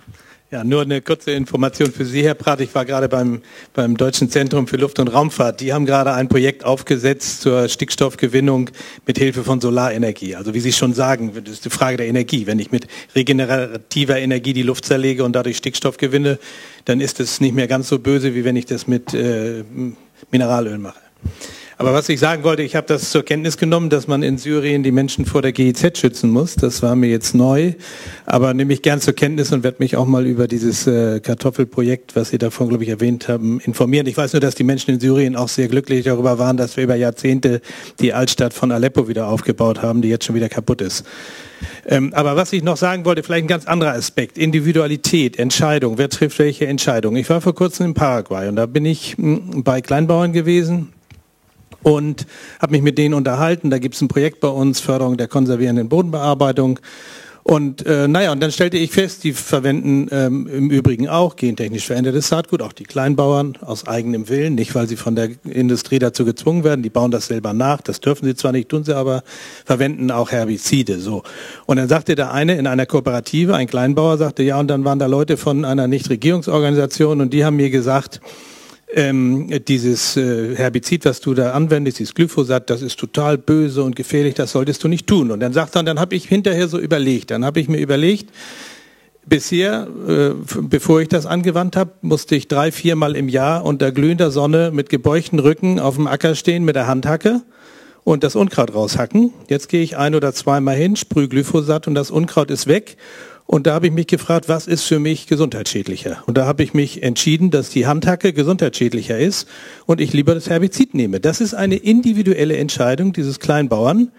Ja, nur eine kurze Information für Sie, Herr Pratt. Ich war gerade beim Deutschen Zentrum für Luft- und Raumfahrt. Die haben gerade ein Projekt aufgesetzt zur Stickstoffgewinnung mit Hilfe von Solarenergie. Also wie Sie schon sagen, das ist die Frage der Energie. Wenn ich mit regenerativer Energie die Luft zerlege und dadurch Stickstoff gewinne, dann ist es nicht mehr ganz so böse, wie wenn ich das mit Mineralöl mache. Aber was ich sagen wollte, ich habe das zur Kenntnis genommen, dass man in Syrien die Menschen vor der GIZ schützen muss. Das war mir jetzt neu, aber nehme ich gern zur Kenntnis und werde mich auch mal über dieses Kartoffelprojekt, was Sie davon, glaube ich, erwähnt haben, informieren. Ich weiß nur, dass die Menschen in Syrien auch sehr glücklich darüber waren, dass wir über Jahrzehnte die Altstadt von Aleppo wieder aufgebaut haben, die jetzt schon wieder kaputt ist. Aber was ich noch sagen wollte, vielleicht ein ganz anderer Aspekt, Individualität, Entscheidung, wer trifft welche Entscheidung. Ich war vor kurzem in Paraguay und da bin ich bei Kleinbauern gewesen und habe mich mit denen unterhalten. Da gibt es ein Projekt bei uns, Förderung der konservierenden Bodenbearbeitung. Und und dann stellte ich fest, die verwenden im Übrigen auch gentechnisch verändertes Saatgut, auch die Kleinbauern aus eigenem Willen, nicht weil sie von der Industrie dazu gezwungen werden, die bauen das selber nach, das dürfen sie zwar nicht, tun sie aber, verwenden auch Herbizide. So. Und dann sagte der eine in einer Kooperative, ein Kleinbauer, sagte, ja, und dann waren da Leute von einer Nichtregierungsorganisation und die haben mir gesagt, dieses Herbizid, was du da anwendest, dieses Glyphosat, das ist total böse und gefährlich, das solltest du nicht tun. Und dann sagt er, dann habe ich hinterher so überlegt, bisher, bevor ich das angewandt habe, musste ich 3-4 Mal im Jahr unter glühender Sonne mit gebeugten Rücken auf dem Acker stehen mit der Handhacke und das Unkraut raushacken. Jetzt gehe ich 1 oder 2 Mal hin, sprühe Glyphosat und das Unkraut ist weg. Und da habe ich mich gefragt, was ist für mich gesundheitsschädlicher? Und da habe ich mich entschieden, dass die Handhacke gesundheitsschädlicher ist und ich lieber das Herbizid nehme. Das ist eine individuelle Entscheidung dieses Kleinbauern.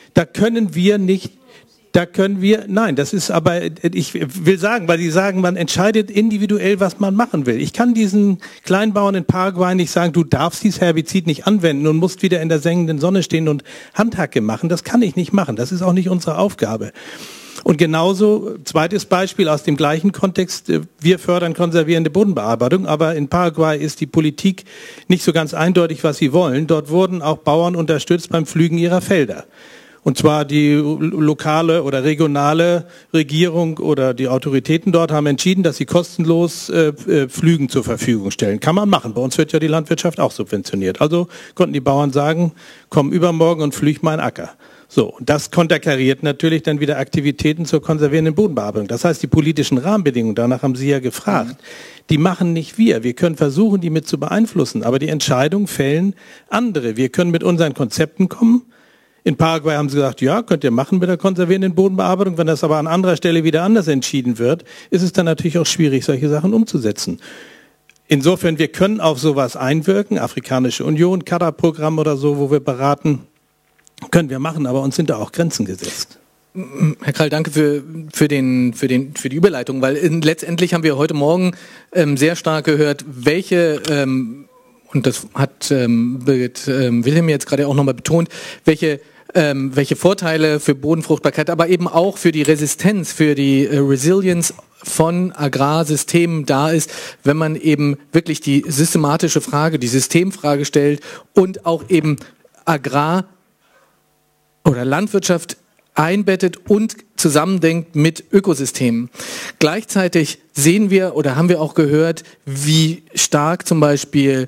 Nein, das ist aber, ich will sagen, weil die sagen, man entscheidet individuell, was man machen will. Ich kann diesen Kleinbauern in Paraguay nicht sagen, du darfst dieses Herbizid nicht anwenden und musst wieder in der sengenden Sonne stehen und Handhacke machen. Das kann ich nicht machen. Das ist auch nicht unsere Aufgabe. Und genauso, zweites Beispiel aus dem gleichen Kontext, wir fördern konservierende Bodenbearbeitung, aber in Paraguay ist die Politik nicht so ganz eindeutig, was sie wollen. Dort wurden auch Bauern unterstützt beim Pflügen ihrer Felder. Und zwar die lokale oder regionale Regierung oder die Autoritäten dort haben entschieden, dass sie kostenlos Pflügen zur Verfügung stellen. Kann man machen. Bei uns wird ja die Landwirtschaft auch subventioniert. Also konnten die Bauern sagen, komm übermorgen und pflüg meinen Acker. So, das konterkariert natürlich dann wieder Aktivitäten zur konservierenden Bodenbearbeitung. Das heißt, die politischen Rahmenbedingungen, danach haben Sie ja gefragt, die machen nicht wir. Wir können versuchen, die mit zu beeinflussen, aber die Entscheidung fällen andere. Wir können mit unseren Konzepten kommen. In Paraguay haben sie gesagt, ja, könnt ihr machen mit der konservierenden Bodenbearbeitung. Wenn das aber an anderer Stelle wieder anders entschieden wird, ist es dann natürlich auch schwierig, solche Sachen umzusetzen. Insofern, wir können auf sowas einwirken, Afrikanische Union, CADA-Programm oder so, wo wir beraten, können wir machen, aber uns sind da auch Grenzen gesetzt. Herr Krall, danke für die Überleitung, weil letztendlich haben wir heute Morgen sehr stark gehört, welche und das hat Birgit Wilhelm jetzt gerade auch nochmal betont, welche Vorteile für Bodenfruchtbarkeit, aber eben auch für die Resistenz, für die Resilience von Agrarsystemen da ist, wenn man eben wirklich die systematische Frage, die Systemfrage stellt und auch eben Agrar- oder Landwirtschaft einbettet und zusammendenkt mit Ökosystemen. Gleichzeitig sehen wir oder haben wir auch gehört, wie stark zum Beispiel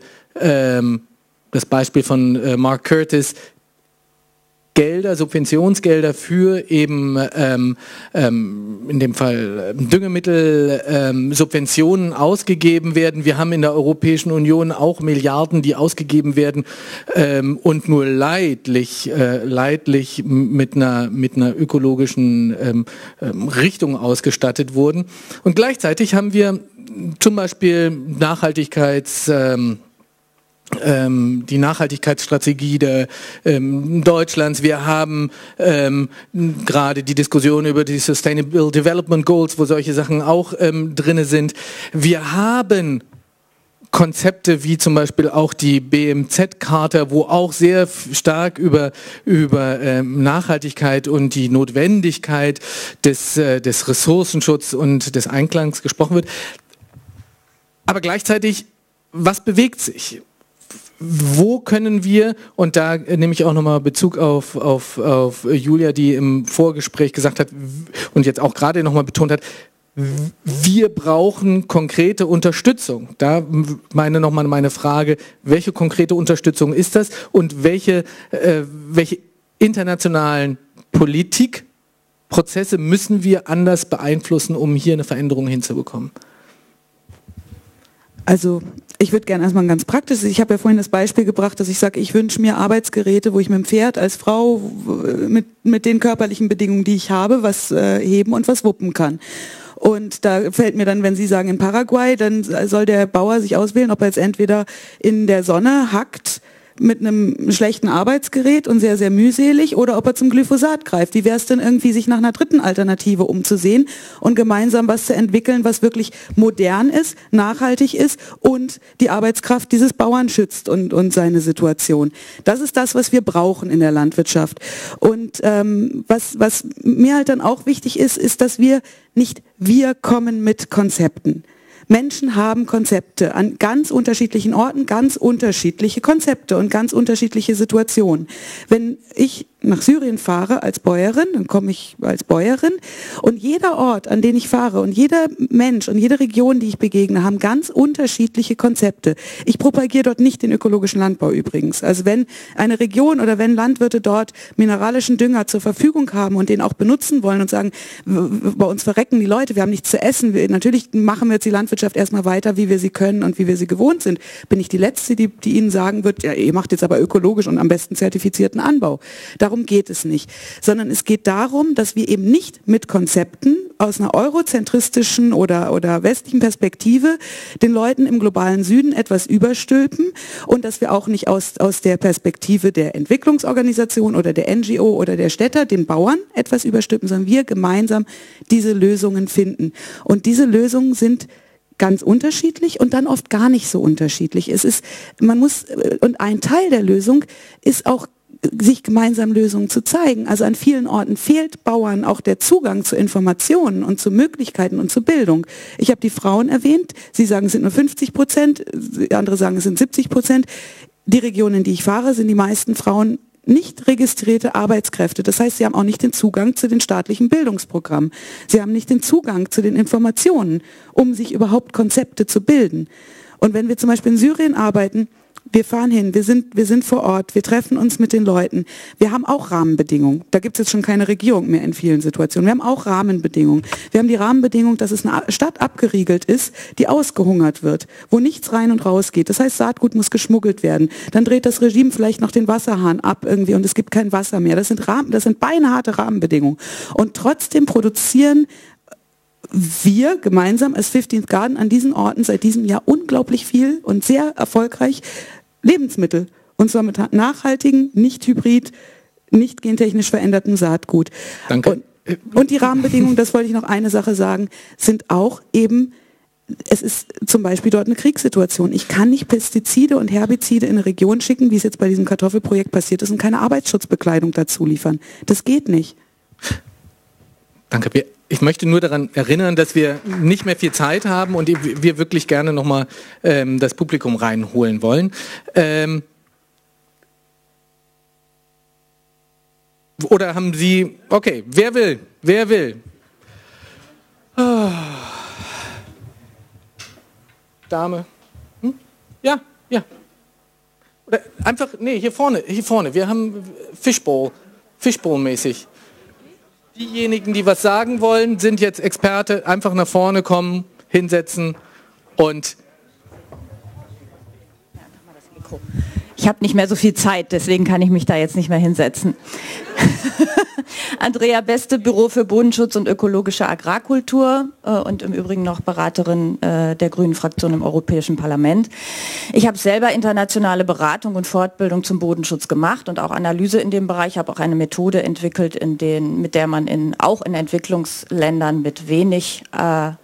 das Beispiel von Mark Curtis Subventionsgelder für eben in dem Fall Düngemittel, Subventionen ausgegeben werden. Wir haben in der Europäischen Union auch Milliarden, die ausgegeben werden und nur leidlich mit einer ökologischen Richtung ausgestattet wurden. Und gleichzeitig haben wir zum Beispiel die Nachhaltigkeitsstrategie Deutschlands. Wir haben gerade die Diskussion über die Sustainable Development Goals, wo solche Sachen auch drinne sind. Wir haben Konzepte wie zum Beispiel auch die BMZ-Charta, wo auch sehr stark über Nachhaltigkeit und die Notwendigkeit des Ressourcenschutzes und des Einklangs gesprochen wird. Aber gleichzeitig, was bewegt sich? Wo können wir, und da nehme ich auch nochmal Bezug auf Julia, die im Vorgespräch gesagt hat und jetzt auch gerade nochmal betont hat, wir brauchen konkrete Unterstützung. Da nochmal meine Frage, welche konkrete Unterstützung ist das und welche internationalen Politikprozesse müssen wir anders beeinflussen, um hier eine Veränderung hinzubekommen? Also ich würde gerne erstmal ganz praktisch, ich habe ja vorhin das Beispiel gebracht, dass ich sage, ich wünsche mir Arbeitsgeräte, wo ich mit dem Pferd als Frau mit den körperlichen Bedingungen, die ich habe, was heben und was wuppen kann. Und da fällt mir dann, wenn Sie sagen in Paraguay, dann soll der Bauer sich auswählen, ob er jetzt entweder in der Sonne hackt mit einem schlechten Arbeitsgerät und sehr, sehr mühselig oder ob er zum Glyphosat greift. Wie wäre es denn irgendwie, sich nach einer dritten Alternative umzusehen und gemeinsam was zu entwickeln, was wirklich modern ist, nachhaltig ist und die Arbeitskraft dieses Bauern schützt und seine Situation. Das ist das, was wir brauchen in der Landwirtschaft. Und was mir halt dann auch wichtig ist, ist, dass wir kommen mit Konzepten. Menschen haben Konzepte an ganz unterschiedlichen Orten, ganz unterschiedliche Konzepte und ganz unterschiedliche Situationen. Wenn ich nach Syrien fahre als Bäuerin, dann komme ich als Bäuerin und jeder Ort, an den ich fahre und jeder Mensch und jede Region, die ich begegne, haben ganz unterschiedliche Konzepte. Ich propagiere dort nicht den ökologischen Landbau übrigens. Also wenn eine Region oder wenn Landwirte dort mineralischen Dünger zur Verfügung haben und den auch benutzen wollen und sagen, bei uns verrecken die Leute, wir haben nichts zu essen, natürlich machen wir jetzt die Landwirtschaft erstmal weiter, wie wir sie können und wie wir sie gewohnt sind, bin ich die Letzte, die Ihnen sagen wird, ja, ihr macht jetzt aber ökologisch und am besten zertifizierten Anbau. Darum geht es nicht, sondern es geht darum, dass wir eben nicht mit Konzepten aus einer eurozentristischen oder westlichen Perspektive den Leuten im globalen Süden etwas überstülpen und dass wir auch nicht aus der Perspektive der Entwicklungsorganisation oder der NGO oder der Städter den Bauern etwas überstülpen, sondern wir gemeinsam diese Lösungen finden. Und diese Lösungen sind ganz unterschiedlich und dann oft gar nicht so unterschiedlich. Und ein Teil der Lösung ist auch, sich gemeinsam Lösungen zu zeigen. Also an vielen Orten fehlt Bauern auch der Zugang zu Informationen und zu Möglichkeiten und zu Bildung. Ich habe die Frauen erwähnt, Sie sagen, es sind nur 50%, andere sagen, es sind 70%. Die Regionen, in die ich fahre, sind die meisten Frauen nicht registrierte Arbeitskräfte. Das heißt, sie haben auch nicht den Zugang zu den staatlichen Bildungsprogrammen. Sie haben nicht den Zugang zu den Informationen, um sich überhaupt Konzepte zu bilden. Und wenn wir zum Beispiel in Syrien arbeiten, wir fahren hin, wir sind vor Ort, wir treffen uns mit den Leuten. Wir haben auch Rahmenbedingungen. Da gibt es jetzt schon keine Regierung mehr in vielen Situationen. Wir haben auch Rahmenbedingungen. Wir haben die Rahmenbedingung, dass es eine Stadt abgeriegelt ist, die ausgehungert wird, wo nichts rein und raus geht. Das heißt, Saatgut muss geschmuggelt werden. Dann dreht das Regime vielleicht noch den Wasserhahn ab irgendwie und es gibt kein Wasser mehr. Das sind beinharte Rahmenbedingungen. Und trotzdem produzieren wir gemeinsam als 15th Garden an diesen Orten seit diesem Jahr unglaublich viel und sehr erfolgreich Lebensmittel. Und zwar mit nachhaltigen, nicht hybrid, nicht gentechnisch verändertem Saatgut. Danke. Und die Rahmenbedingungen, das wollte ich noch eine Sache sagen, sind auch eben, es ist zum Beispiel dort eine Kriegssituation. Ich kann nicht Pestizide und Herbizide in eine Region schicken, wie es jetzt bei diesem Kartoffelprojekt passiert ist, und keine Arbeitsschutzbekleidung dazu liefern. Das geht nicht. Danke. Ich möchte nur daran erinnern, dass wir nicht mehr viel Zeit haben und wir wirklich gerne nochmal das Publikum reinholen wollen. Oder haben Sie... Okay, wer will? Wer will? Oh. Dame? Hm? Ja. Oder einfach... Nee, hier vorne. Wir haben Fishbowl-mäßig. Diejenigen, die was sagen wollen, sind jetzt Experte. Einfach nach vorne kommen, hinsetzen und... Ich habe nicht mehr so viel Zeit, deswegen kann ich mich da jetzt nicht mehr hinsetzen. Andrea Beste, Büro für Bodenschutz und ökologische Agrarkultur und im Übrigen noch Beraterin der Grünen Fraktion im Europäischen Parlament. Ich habe selber internationale Beratung und Fortbildung zum Bodenschutz gemacht und auch Analyse in dem Bereich. Ich habe auch eine Methode entwickelt, mit der man auch in Entwicklungsländern mit wenig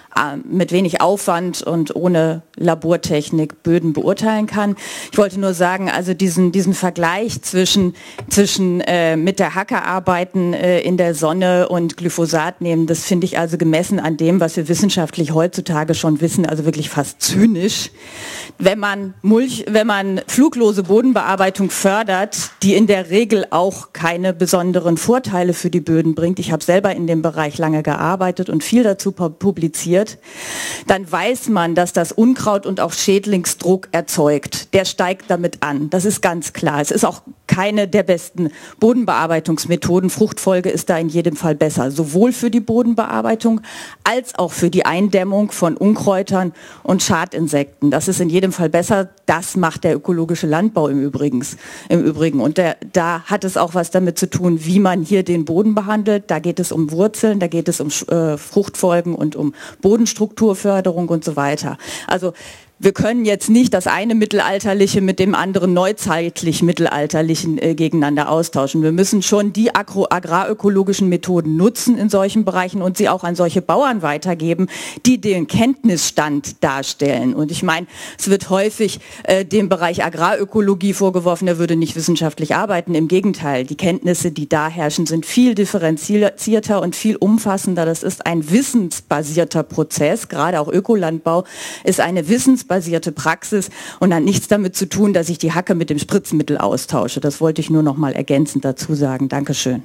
mit wenig Aufwand und ohne Labortechnik Böden beurteilen kann. Ich wollte nur sagen, also diesen Vergleich zwischen mit der Hacke arbeiten in der Sonne und Glyphosat nehmen, das finde ich also gemessen an dem, was wir wissenschaftlich heutzutage schon wissen, also wirklich fast zynisch. Wenn man fluglose Bodenbearbeitung fördert, die in der Regel auch keine besonderen Vorteile für die Böden bringt, ich habe selber in dem Bereich lange gearbeitet und viel dazu publiziert, dann weiß man, dass das Unkraut und auch Schädlingsdruck erzeugt. Der steigt damit an. Das ist ganz klar. Es ist auch keine der besten Bodenbearbeitungsmethoden. Fruchtfolge ist da in jedem Fall besser. Sowohl für die Bodenbearbeitung als auch für die Eindämmung von Unkräutern und Schadinsekten. Das ist in jedem Fall besser. Das macht der ökologische Landbau im Übrigen. Und da hat es auch was damit zu tun, wie man hier den Boden behandelt. Da geht es um Wurzeln, da geht es um Fruchtfolgen und um Bodenstrukturförderung und so weiter. Also wir können jetzt nicht das eine Mittelalterliche mit dem anderen neuzeitlich-mittelalterlichen gegeneinander austauschen. Wir müssen schon die agrarökologischen Methoden nutzen in solchen Bereichen und sie auch an solche Bauern weitergeben, die den Kenntnisstand darstellen. Und ich meine, es wird häufig dem Bereich Agrarökologie vorgeworfen, er würde nicht wissenschaftlich arbeiten. Im Gegenteil, die Kenntnisse, die da herrschen, sind viel differenzierter und viel umfassender. Das ist ein wissensbasierter Prozess. Gerade auch Ökolandbau ist eine wissensbasierte Praxis und hat nichts damit zu tun, dass ich die Hacke mit dem Spritzmittel austausche. Das wollte ich nur noch mal ergänzend dazu sagen. Dankeschön.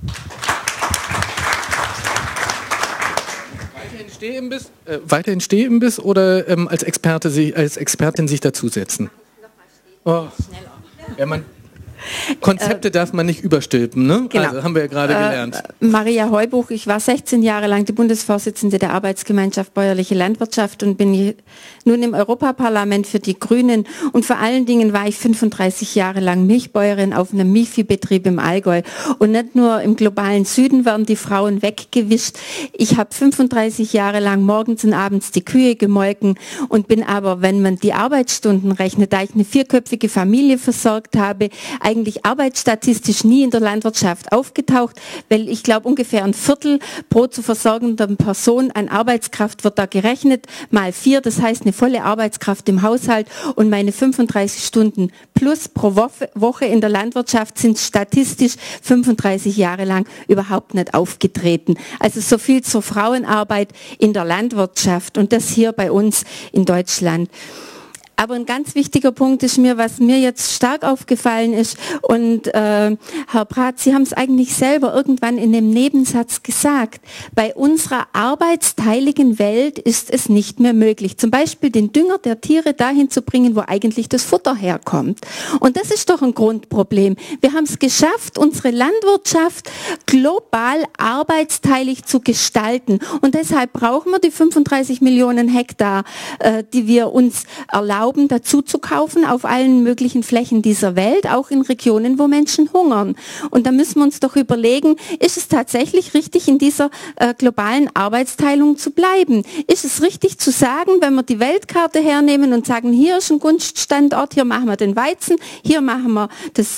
Weiterhin Stehimbiss oder als Expertin sich dazusetzen? Oh. Ja, Konzepte darf man nicht überstülpen, ne? Genau. Also haben wir ja gerade gelernt. Maria Heubuch, ich war 16 Jahre lang die Bundesvorsitzende der Arbeitsgemeinschaft Bäuerliche Landwirtschaft und bin nun im Europaparlament für die Grünen und vor allen Dingen war ich 35 Jahre lang Milchbäuerin auf einem Milchviehbetrieb im Allgäu und nicht nur im globalen Süden werden die Frauen weggewischt. Ich habe 35 Jahre lang morgens und abends die Kühe gemolken und bin aber, wenn man die Arbeitsstunden rechnet, da ich eine 4-köpfige Familie versorgt habe, eigentlich arbeitsstatistisch nie in der Landwirtschaft aufgetaucht, weil ich glaube ungefähr ein Viertel pro zu versorgender Person an Arbeitskraft wird da gerechnet, mal 4, das heißt eine volle Arbeitskraft im Haushalt und meine 35 Stunden plus pro Woche in der Landwirtschaft sind statistisch 35 Jahre lang überhaupt nicht aufgetreten. Also so viel zur Frauenarbeit in der Landwirtschaft und das hier bei uns in Deutschland. Aber ein ganz wichtiger Punkt ist mir, was mir jetzt stark aufgefallen ist und Herr Brath, Sie haben es eigentlich selber irgendwann in dem Nebensatz gesagt, bei unserer arbeitsteiligen Welt ist es nicht mehr möglich, zum Beispiel den Dünger der Tiere dahin zu bringen, wo eigentlich das Futter herkommt. Und das ist doch ein Grundproblem. Wir haben es geschafft, unsere Landwirtschaft global arbeitsteilig zu gestalten und deshalb brauchen wir die 35 Millionen Hektar, die wir uns erlauben, dazu zu kaufen auf allen möglichen Flächen dieser Welt, auch in Regionen, wo Menschen hungern. Und da müssen wir uns doch überlegen, ist es tatsächlich richtig, in dieser globalen Arbeitsteilung zu bleiben? Ist es richtig zu sagen, wenn wir die Weltkarte hernehmen und sagen, hier ist ein Gunststandort, hier machen wir den Weizen, hier machen wir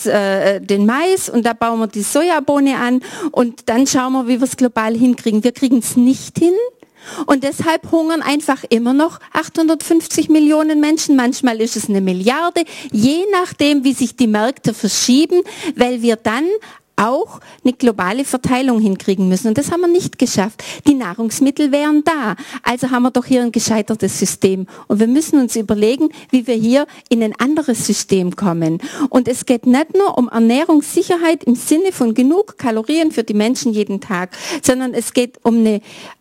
den Mais und da bauen wir die Sojabohne an und dann schauen wir, wie wir es global hinkriegen. Wir kriegen es nicht hin. Und deshalb hungern einfach immer noch 850 Millionen Menschen. Manchmal ist es 1 Milliarde, je nachdem, wie sich die Märkte verschieben, weil wir dann auch eine globale Verteilung hinkriegen müssen. Und das haben wir nicht geschafft. Die Nahrungsmittel wären da. Also haben wir doch hier ein gescheitertes System. Und wir müssen uns überlegen, wie wir hier in ein anderes System kommen. Und es geht nicht nur um Ernährungssicherheit im Sinne von genug Kalorien für die Menschen jeden Tag, sondern es geht um eine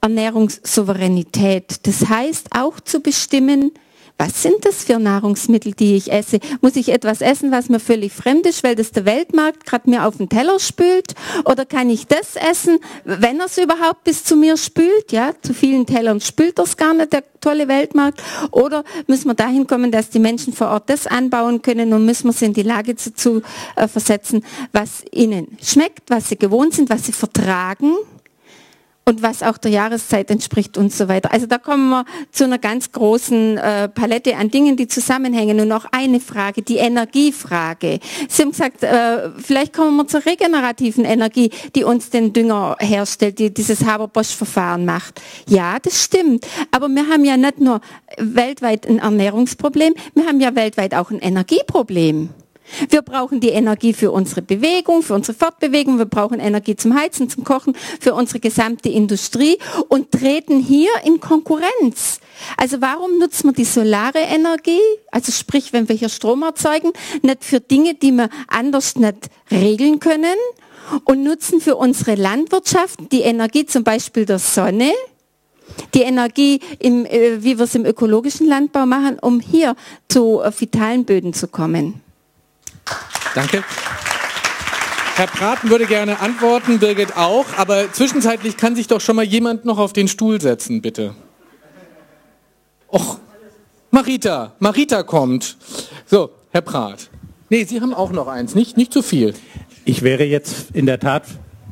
Ernährungssouveränität. Das heißt auch zu bestimmen, was sind das für Nahrungsmittel, die ich esse? Muss ich etwas essen, was mir völlig fremd ist, weil das der Weltmarkt gerade mir auf den Teller spült? Oder kann ich das essen, wenn er es überhaupt bis zu mir spült? Ja, zu vielen Tellern spült das gar nicht, der tolle Weltmarkt. Oder müssen wir dahin kommen, dass die Menschen vor Ort das anbauen können und müssen wir sie in die Lage dazu versetzen, was ihnen schmeckt, was sie gewohnt sind, was sie vertragen. und was auch der Jahreszeit entspricht und so weiter. Also da kommen wir zu einer ganz großen Palette an Dingen, die zusammenhängen. Und noch eine Frage, die Energiefrage. Sie haben gesagt, vielleicht kommen wir zur regenerativen Energie, die uns den Dünger herstellt, die dieses Haber-Bosch-Verfahren macht. Ja, das stimmt. Aber wir haben ja nicht nur weltweit ein Ernährungsproblem, wir haben ja weltweit auch ein Energieproblem. Wir brauchen die Energie für unsere Bewegung, für unsere Fortbewegung, wir brauchen Energie zum Heizen, zum Kochen, für unsere gesamte Industrie und treten hier in Konkurrenz. Also warum nutzen wir die solare Energie, also sprich, wenn wir hier Strom erzeugen, nicht für Dinge, die wir anders nicht regeln können und nutzen für unsere Landwirtschaft die Energie zum Beispiel der Sonne, die Energie, wie wir es im ökologischen Landbau machen, um hier zu vitalen Böden zu kommen. Danke. Herr Praten würde gerne antworten, Birgit auch, aber zwischenzeitlich kann sich doch schon mal jemand noch auf den Stuhl setzen, bitte. Och, Marita kommt. So, Herr Prath. Nee, Sie haben auch noch eins, nicht zu viel. Ich wäre jetzt in der Tat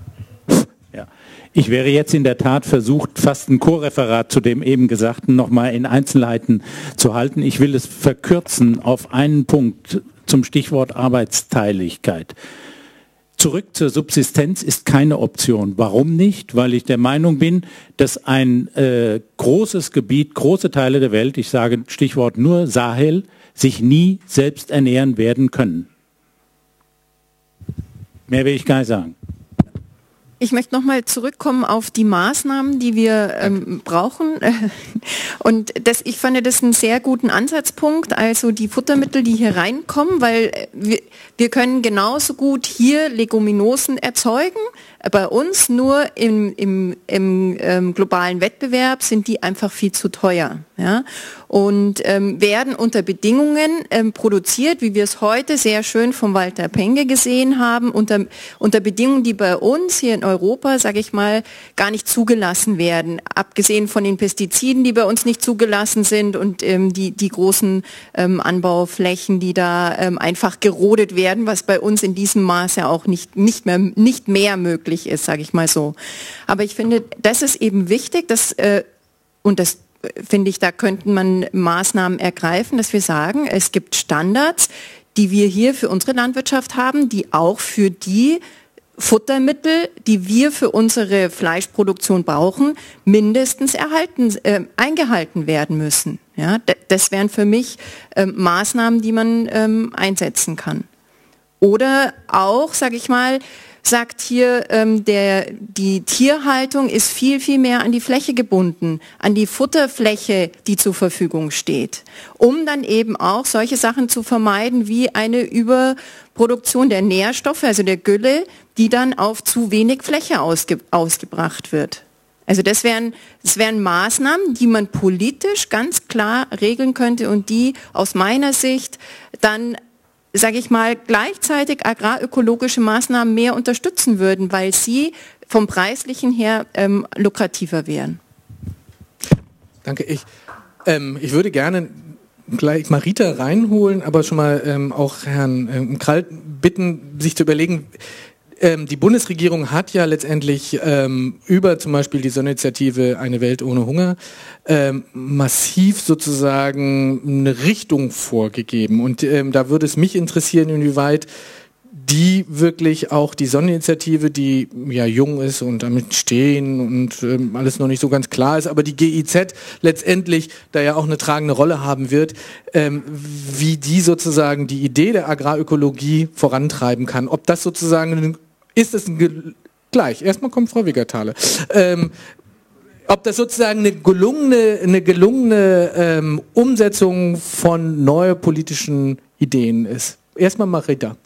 versucht, fast ein Co-Referat zu dem eben Gesagten nochmal in Einzelheiten zu halten. Ich will es verkürzen auf einen Punkt zum Stichwort Arbeitsteiligkeit. Zurück zur Subsistenz ist keine Option. Warum nicht? Weil ich der Meinung bin, dass ein großes Gebiet, große Teile der Welt, ich sage Stichwort nur Sahel, sich nie selbst ernähren werden können. Mehr will ich gar nicht sagen. Ich möchte nochmal zurückkommen auf die Maßnahmen, die wir brauchen. Und ich fand das einen sehr guten Ansatzpunkt, also die Futtermittel, die hier reinkommen, weil wir können genauso gut hier Leguminosen erzeugen. Bei uns nur im globalen Wettbewerb sind die einfach viel zu teuer. Ja? Und werden unter Bedingungen produziert, wie wir es heute sehr schön von Walter Penge gesehen haben, unter Bedingungen, die bei uns hier in Europa, sage ich mal, gar nicht zugelassen werden. Abgesehen von den Pestiziden, die bei uns nicht zugelassen sind und die großen Anbauflächen, die da einfach gerodet werden, was bei uns in diesem Maße auch nicht mehr möglich ist, sage ich mal so. Aber ich finde, das ist eben wichtig, und das finde ich, da könnten man Maßnahmen ergreifen, dass wir sagen, es gibt Standards, die wir hier für unsere Landwirtschaft haben, die auch für die Futtermittel, die wir für unsere Fleischproduktion brauchen, mindestens eingehalten werden müssen. Ja, das wären für mich Maßnahmen, die man einsetzen kann. Oder auch, sage ich mal, sagt hier, die Tierhaltung ist viel, viel mehr an die Fläche gebunden, an die Futterfläche, die zur Verfügung steht, um dann eben auch solche Sachen zu vermeiden wie eine Überproduktion der Nährstoffe, also der Gülle, die dann auf zu wenig Fläche ausgebracht wird. Also das wären Maßnahmen, die man politisch ganz klar regeln könnte und die aus meiner Sicht dann, sage ich mal, gleichzeitig agrarökologische Maßnahmen mehr unterstützen würden, weil sie vom Preislichen her lukrativer wären. Danke. Ich würde gerne gleich Marita reinholen, aber schon mal auch Herrn Krall bitten, sich zu überlegen, die Bundesregierung hat ja letztendlich über zum Beispiel die Sonderinitiative Eine Welt ohne Hunger massiv sozusagen eine Richtung vorgegeben. Und da würde es mich interessieren, inwieweit die wirklich auch die Sonderinitiative, die ja jung ist und damit stehen und alles noch nicht so ganz klar ist, aber die GIZ letztendlich da ja auch eine tragende Rolle haben wird, wie die sozusagen die Idee der Agrarökologie vorantreiben kann. Ob das sozusagen, gleich, erstmal kommt Frau Wiggerthaler, ob das sozusagen eine gelungene Umsetzung von neuen politischen Ideen ist. Erstmal Marita.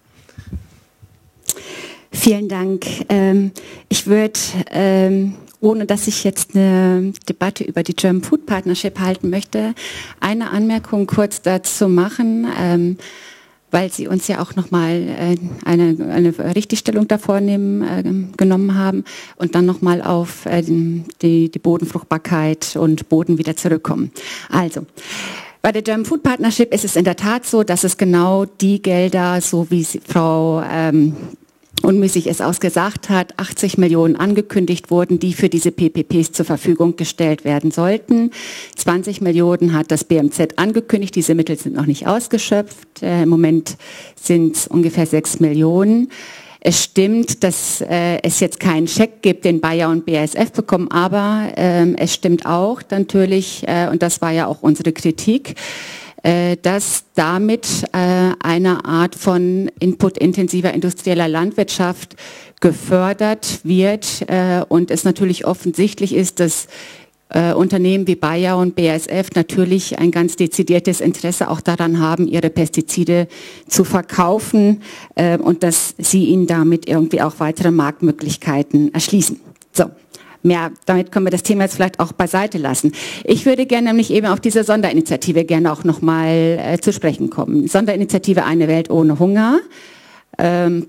Vielen Dank. Ich würde, ohne dass ich jetzt eine Debatte über die German Food Partnership halten möchte, eine Anmerkung kurz dazu machen, weil Sie uns ja auch nochmal eine Richtigstellung davor genommen haben und dann nochmal auf die Bodenfruchtbarkeit und Boden wieder zurückkommen. Also, bei der German Food Partnership ist es in der Tat so, dass es genau die Gelder, so wie Frau und wie sich es ausgesagt hat, 80 Millionen angekündigt wurden, die für diese PPPs zur Verfügung gestellt werden sollten. 20 Millionen hat das BMZ angekündigt, diese Mittel sind noch nicht ausgeschöpft. Im Moment sind es ungefähr 6 Millionen. Es stimmt, dass es jetzt keinen Scheck gibt, den Bayer und BASF bekommen, aber es stimmt auch natürlich, und das war ja auch unsere Kritik, dass damit eine Art von inputintensiver industrieller Landwirtschaft gefördert wird und es natürlich offensichtlich ist, dass Unternehmen wie Bayer und BASF natürlich ein ganz dezidiertes Interesse auch daran haben, ihre Pestizide zu verkaufen und dass sie ihnen damit irgendwie auch weitere Marktmöglichkeiten erschließen. So. Mehr, damit können wir das Thema jetzt vielleicht auch beiseite lassen. Ich würde gerne nämlich eben auf diese Sonderinitiative gerne auch nochmal zu sprechen kommen. Sonderinitiative Eine Welt ohne Hunger. Eine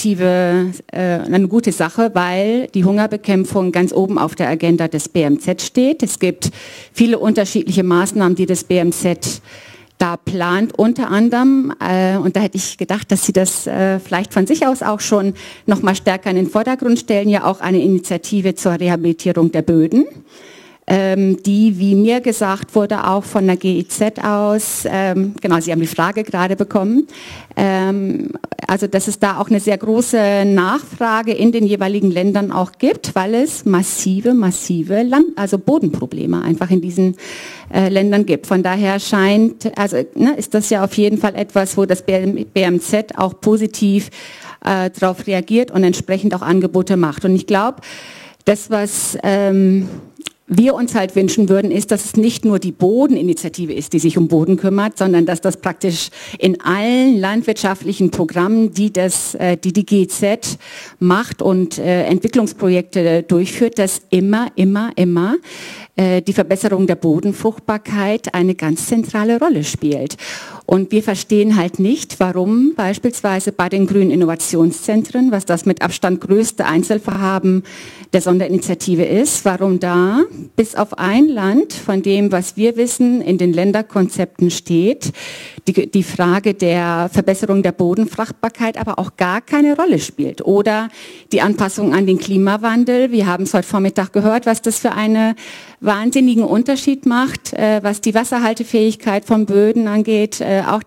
gute Sache, weil die Hungerbekämpfung ganz oben auf der Agenda des BMZ steht. Es gibt viele unterschiedliche Maßnahmen, die das BMZ da plant, unter anderem, und da hätte ich gedacht, dass Sie das vielleicht von sich aus auch schon noch mal stärker in den Vordergrund stellen, ja auch eine Initiative zur Rehabilitierung der Böden, die, wie mir gesagt wurde, auch von der GIZ aus, genau, Sie haben die Frage gerade bekommen, also dass es da auch eine sehr große Nachfrage in den jeweiligen Ländern auch gibt, weil es massive Bodenprobleme einfach in diesen Ländern gibt. Von daher ist das ja auf jeden Fall etwas, wo das BMZ auch positiv darauf reagiert und entsprechend auch Angebote macht. Und ich glaube, das, was wir uns halt wünschen würden, ist, dass es nicht nur die Bodeninitiative ist, die sich um Boden kümmert, sondern dass das praktisch in allen landwirtschaftlichen Programmen, die die GIZ macht und Entwicklungsprojekte durchführt, dass immer die Verbesserung der Bodenfruchtbarkeit eine ganz zentrale Rolle spielt. Und wir verstehen halt nicht, warum beispielsweise bei den grünen Innovationszentren, was das mit Abstand größte Einzelvorhaben der Sonderinitiative ist, warum da bis auf ein Land, von dem, was wir wissen, in den Länderkonzepten steht, die Frage der Verbesserung der Bodenfruchtbarkeit aber auch gar keine Rolle spielt. Oder die Anpassung an den Klimawandel. Wir haben es heute Vormittag gehört, was das für einen wahnsinnigen Unterschied macht, was die Wasserhaltefähigkeit von Böden angeht, auch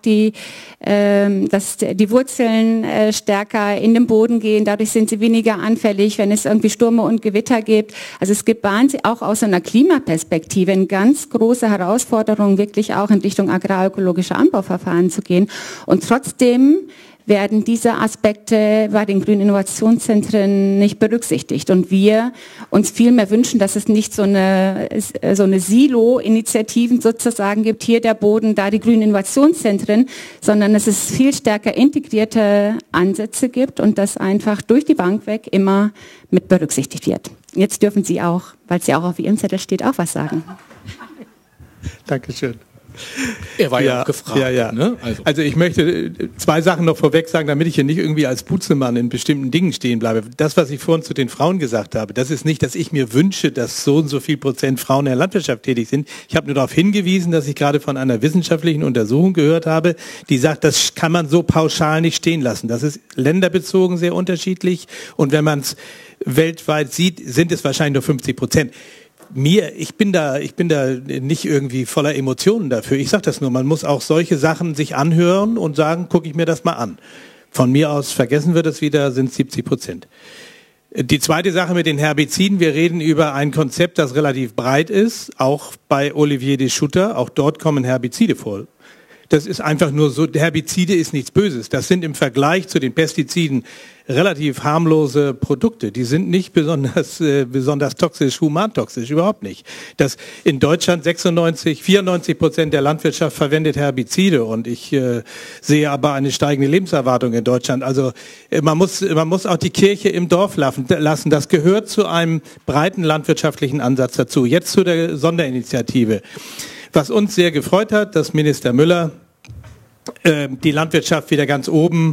dass die Wurzeln stärker in den Boden gehen, dadurch sind sie weniger anfällig, wenn es irgendwie Stürme und Gewitter gibt. Also es gibt auch aus einer Klimaperspektive eine ganz große Herausforderung, wirklich auch in Richtung agrarökologischer Anbauverfahren zu gehen. Und trotzdem werden diese Aspekte bei den grünen Innovationszentren nicht berücksichtigt. Und wir uns vielmehr wünschen, dass es nicht so eine Silo-Initiativen sozusagen gibt, hier der Boden, da die grünen Innovationszentren, sondern dass es viel stärker integrierte Ansätze gibt und das einfach durch die Bank weg immer mit berücksichtigt wird. Jetzt dürfen Sie auch, weil es ja auch auf Ihrem Zettel steht, auch was sagen. Dankeschön. Er war ja auch gefragt. Ja. Ne? Also ich möchte zwei Sachen noch vorweg sagen, damit ich hier nicht irgendwie als Butzemann in bestimmten Dingen stehen bleibe. Das, was ich vorhin zu den Frauen gesagt habe, das ist nicht, dass ich mir wünsche, dass so und so viel Prozent Frauen in der Landwirtschaft tätig sind. Ich habe nur darauf hingewiesen, dass ich gerade von einer wissenschaftlichen Untersuchung gehört habe, die sagt, das kann man so pauschal nicht stehen lassen. Das ist länderbezogen sehr unterschiedlich und wenn man es weltweit sieht, sind es wahrscheinlich nur 50%. Ich bin da nicht irgendwie voller Emotionen dafür. Ich sage das nur, man muss auch solche Sachen sich anhören und sagen, gucke ich mir das mal an. Von mir aus, vergessen wir das wieder, sind 70%. Die zweite Sache mit den Herbiziden, wir reden über ein Konzept, das relativ breit ist, auch bei Olivier de Schutter, auch dort kommen Herbizide vor. Das ist einfach nur so, Herbizide ist nichts Böses. Das sind im Vergleich zu den Pestiziden relativ harmlose Produkte. Die sind nicht besonders toxisch, humantoxisch, überhaupt nicht. Das in Deutschland 94% der Landwirtschaft verwendet Herbizide und ich sehe aber eine steigende Lebenserwartung in Deutschland. Also man muss auch die Kirche im Dorf lassen. Das gehört zu einem breiten landwirtschaftlichen Ansatz dazu. Jetzt zu der Sonderinitiative. Was uns sehr gefreut hat, dass Minister Müller die Landwirtschaft wieder ganz oben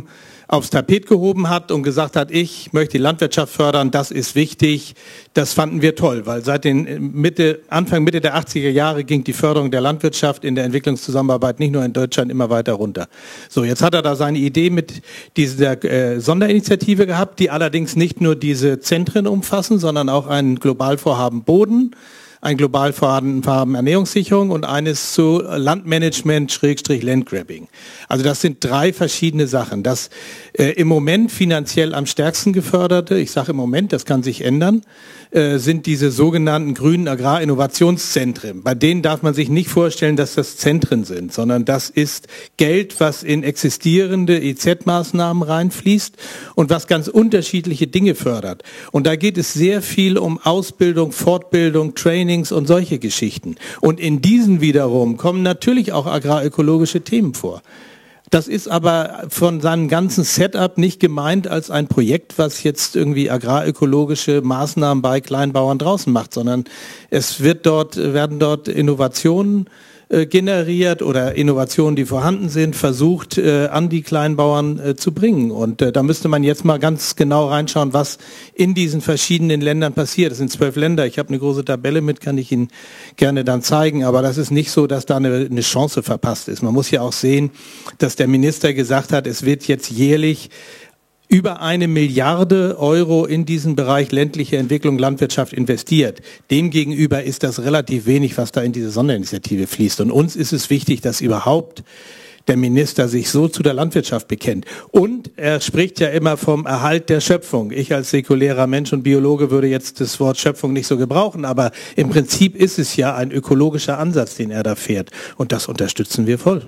aufs Tapet gehoben hat und gesagt hat, ich möchte die Landwirtschaft fördern, das ist wichtig. Das fanden wir toll, weil seit den Anfang Mitte der 80er Jahre ging die Förderung der Landwirtschaft in der Entwicklungszusammenarbeit nicht nur in Deutschland immer weiter runter. So, jetzt hat er da seine Idee mit dieser Sonderinitiative gehabt, die allerdings nicht nur diese Zentren umfassen, sondern auch ein Globalvorhaben Boden, ein Globalvorhaben Ernährungssicherung und eines zu Landmanagement/Landgrabbing. Also das sind 3 verschiedene Sachen. Das im Moment finanziell am stärksten geförderte, ich sage im Moment, das kann sich ändern, sind diese sogenannten grünen Agrarinnovationszentren. Bei denen darf man sich nicht vorstellen, dass das Zentren sind, sondern das ist Geld, was in existierende EZ-Maßnahmen reinfließt und was ganz unterschiedliche Dinge fördert. Und da geht es sehr viel um Ausbildung, Fortbildung, Trainings und solche Geschichten. Und in diesen wiederum kommen natürlich auch agrarökologische Themen vor. Das ist aber von seinem ganzen Setup nicht gemeint als ein Projekt, was jetzt irgendwie agrarökologische Maßnahmen bei Kleinbauern draußen macht, sondern es werden dort Innovationen generiert oder Innovationen, die vorhanden sind, versucht an die Kleinbauern zu bringen. Und da müsste man jetzt mal ganz genau reinschauen, was in diesen verschiedenen Ländern passiert. Es sind 12 Länder. Ich habe eine große Tabelle mit, kann ich Ihnen gerne dann zeigen. Aber das ist nicht so, dass da eine Chance verpasst ist. Man muss ja auch sehen, dass der Minister gesagt hat, es wird jetzt jährlich über 1 Milliarde Euro in diesen Bereich ländliche Entwicklung, Landwirtschaft investiert. Demgegenüber ist das relativ wenig, was da in diese Sonderinitiative fließt. Und uns ist es wichtig, dass überhaupt der Minister sich so zu der Landwirtschaft bekennt. Und er spricht ja immer vom Erhalt der Schöpfung. Ich als säkulärer Mensch und Biologe würde jetzt das Wort Schöpfung nicht so gebrauchen, aber im Prinzip ist es ja ein ökologischer Ansatz, den er da fährt. Und das unterstützen wir voll.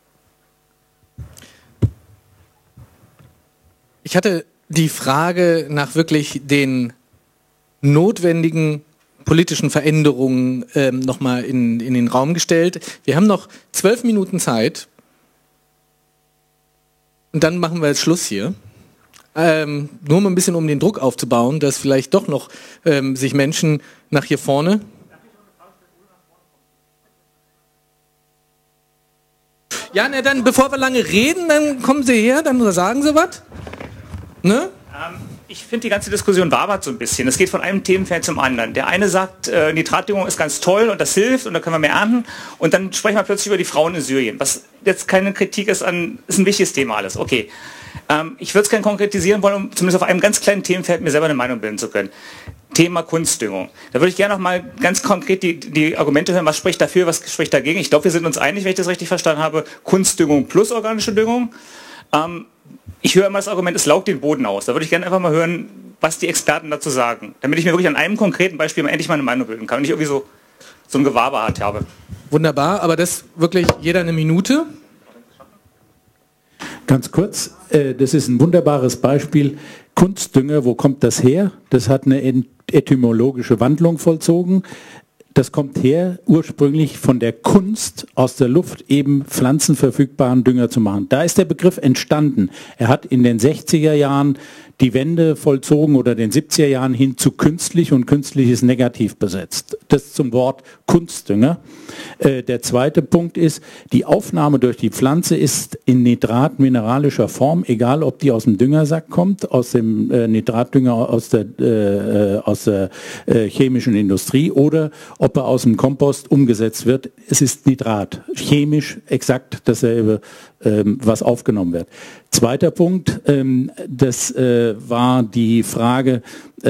Ich hatte die Frage nach wirklich den notwendigen politischen Veränderungen nochmal in den Raum gestellt. Wir haben noch 12 Minuten Zeit und dann machen wir jetzt Schluss hier. Nur mal ein bisschen, um den Druck aufzubauen, dass vielleicht doch noch sich Menschen nach hier vorne... Ja, ne, dann bevor wir lange reden, dann kommen Sie her, dann sagen Sie was. Ne? Ich finde, die ganze Diskussion wabert so ein bisschen. Es geht von einem Themenfeld zum anderen. Der eine sagt, Nitratdüngung ist ganz toll und das hilft und da können wir mehr ernten. Und dann sprechen wir plötzlich über die Frauen in Syrien, was jetzt keine Kritik ist an, ist ein wichtiges Thema alles. Okay. Ich würde es gerne konkretisieren wollen, um zumindest auf einem ganz kleinen Themenfeld mir selber eine Meinung bilden zu können. Thema Kunstdüngung. Da würde ich gerne noch mal ganz konkret die Argumente hören, was spricht dafür, was spricht dagegen. Ich glaube, wir sind uns einig, wenn ich das richtig verstanden habe, Kunstdüngung plus organische Düngung. Ich höre immer das Argument, es laugt den Boden aus. Da würde ich gerne einfach mal hören, was die Experten dazu sagen, damit ich mir wirklich an einem konkreten Beispiel endlich mal eine Meinung bilden kann und nicht irgendwie so ein Gewaber habe. Wunderbar, aber das wirklich jeder eine Minute. Ganz kurz, das ist ein wunderbares Beispiel. Kunstdünger, wo kommt das her? Das hat eine etymologische Wandlung vollzogen. Das kommt her ursprünglich von der Kunst, aus der Luft eben pflanzenverfügbaren Dünger zu machen. Da ist der Begriff entstanden. Er hat in den 60er Jahren die Wende vollzogen oder den 70er Jahren hin zu künstlich und künstlich ist negativ besetzt. Das zum Wort Kunstdünger. Der zweite Punkt ist, die Aufnahme durch die Pflanze ist in Nitrat mineralischer Form, egal ob die aus dem Düngersack kommt, aus dem Nitratdünger aus der chemischen Industrie oder ob er aus dem Kompost umgesetzt wird. Es ist Nitrat, chemisch exakt dasselbe, was aufgenommen wird. Zweiter Punkt, das war die Frage,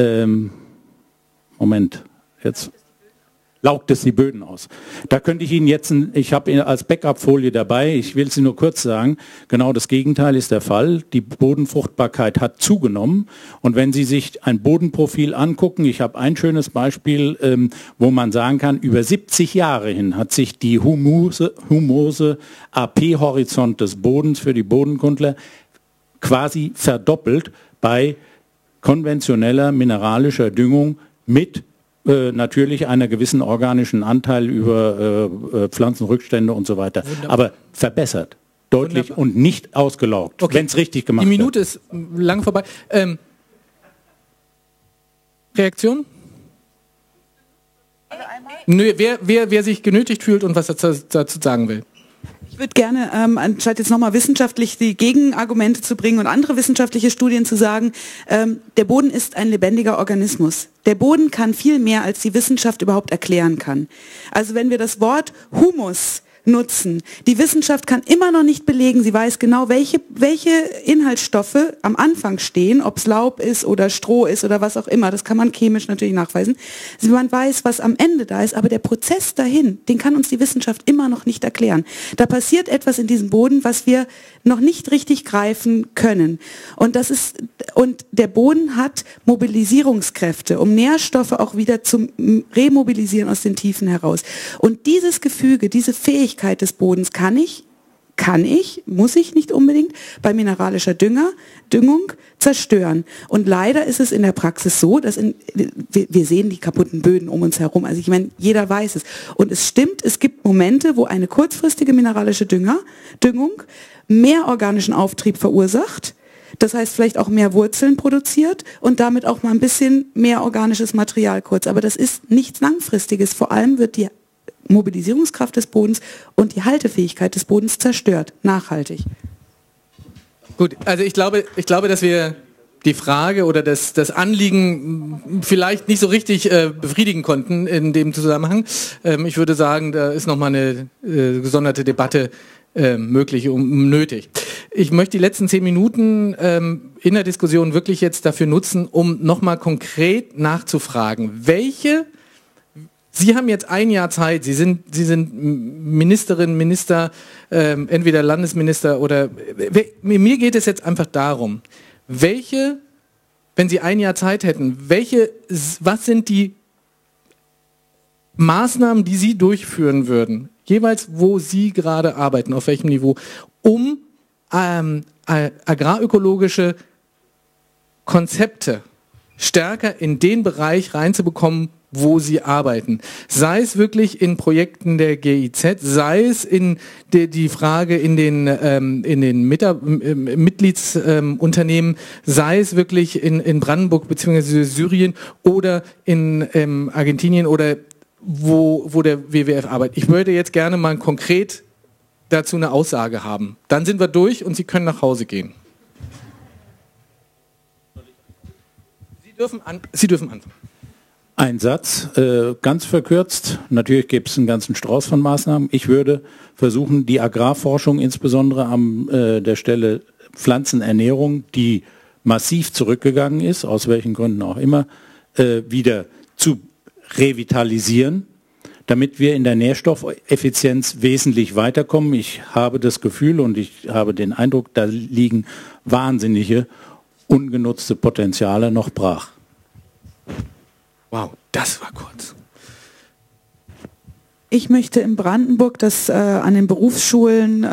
Moment, jetzt laugt es die Böden aus. Da könnte ich Ihnen jetzt, ich habe als Backup-Folie dabei, ich will sie nur kurz sagen, genau das Gegenteil ist der Fall. Die Bodenfruchtbarkeit hat zugenommen und wenn Sie sich ein Bodenprofil angucken, ich habe ein schönes Beispiel, wo man sagen kann, über 70 Jahre hin hat sich die humose AP-Horizont des Bodens für die Bodenkundler quasi verdoppelt bei konventioneller mineralischer Düngung mit natürlich einer gewissen organischen Anteil über Pflanzenrückstände und so weiter. Wunderbar. Aber verbessert, deutlich. Wunderbar. Und nicht ausgelaugt, okay. Wenn es richtig gemacht wird. Die Minute ist lang vorbei. Reaktion? Nö, wer sich genötigt fühlt und was dazu sagen will. Ich würde gerne, anstatt jetzt nochmal wissenschaftlich die Gegenargumente zu bringen und andere wissenschaftliche Studien zu sagen, der Boden ist ein lebendiger Organismus. Der Boden kann viel mehr, als die Wissenschaft überhaupt erklären kann. Also wenn wir das Wort Humus nutzen. Die Wissenschaft kann immer noch nicht belegen, sie weiß genau, welche Inhaltsstoffe am Anfang stehen, ob es Laub ist oder Stroh ist oder was auch immer, das kann man chemisch natürlich nachweisen. Also man weiß, was am Ende da ist, aber der Prozess dahin, den kann uns die Wissenschaft immer noch nicht erklären. Da passiert etwas in diesem Boden, was wir noch nicht richtig greifen können. Und der Boden hat Mobilisierungskräfte, um Nährstoffe auch wieder zu remobilisieren aus den Tiefen heraus. Und dieses Gefüge, diese Fähigkeit des Bodens muss ich nicht unbedingt bei mineralischer Düngung zerstören. Und leider ist es in der Praxis so, dass wir sehen die kaputten Böden um uns herum. Also ich meine, jeder weiß es. Und es stimmt, es gibt Momente, wo eine kurzfristige mineralische Düngung mehr organischen Auftrieb verursacht. Das heißt, vielleicht auch mehr Wurzeln produziert und damit auch mal ein bisschen mehr organisches Material kurz. Aber das ist nichts Langfristiges. Vor allem wird die Mobilisierungskraft des Bodens und die Haltefähigkeit des Bodens zerstört, nachhaltig. Gut, also ich glaube, dass wir die Frage oder das Anliegen vielleicht nicht so richtig befriedigen konnten in dem Zusammenhang. Ich würde sagen, da ist nochmal eine gesonderte Debatte möglich und nötig. Ich möchte die letzten 10 Minuten in der Diskussion wirklich jetzt dafür nutzen, um nochmal konkret nachzufragen, Sie haben jetzt ein Jahr Zeit, Sie sind Ministerin, Minister, entweder Landesminister oder... Mir geht es jetzt einfach darum, wenn Sie ein Jahr Zeit hätten, was sind die Maßnahmen, die Sie durchführen würden, jeweils wo Sie gerade arbeiten, auf welchem Niveau, um agrarökologische Konzepte stärker in den Bereich reinzubekommen, wo sie arbeiten. Sei es wirklich in Projekten der GIZ, sei es in die Frage in den Mitgliedsunternehmen, sei es wirklich in Brandenburg bzw. Syrien oder in Argentinien oder wo der WWF arbeitet. Ich würde jetzt gerne mal konkret dazu eine Aussage haben. Dann sind wir durch und Sie können nach Hause gehen. Sie dürfen anfangen. Ein Satz, ganz verkürzt. Natürlich gibt es einen ganzen Strauß von Maßnahmen. Ich würde versuchen, die Agrarforschung, insbesondere an der Stelle Pflanzenernährung, die massiv zurückgegangen ist, aus welchen Gründen auch immer, wieder zu revitalisieren, damit wir in der Nährstoffeffizienz wesentlich weiterkommen. Ich habe das Gefühl und ich habe den Eindruck, da liegen wahnsinnige ungenutzte Potenziale noch brach. Wow, das war kurz. Ich möchte in Brandenburg, dass an den Berufsschulen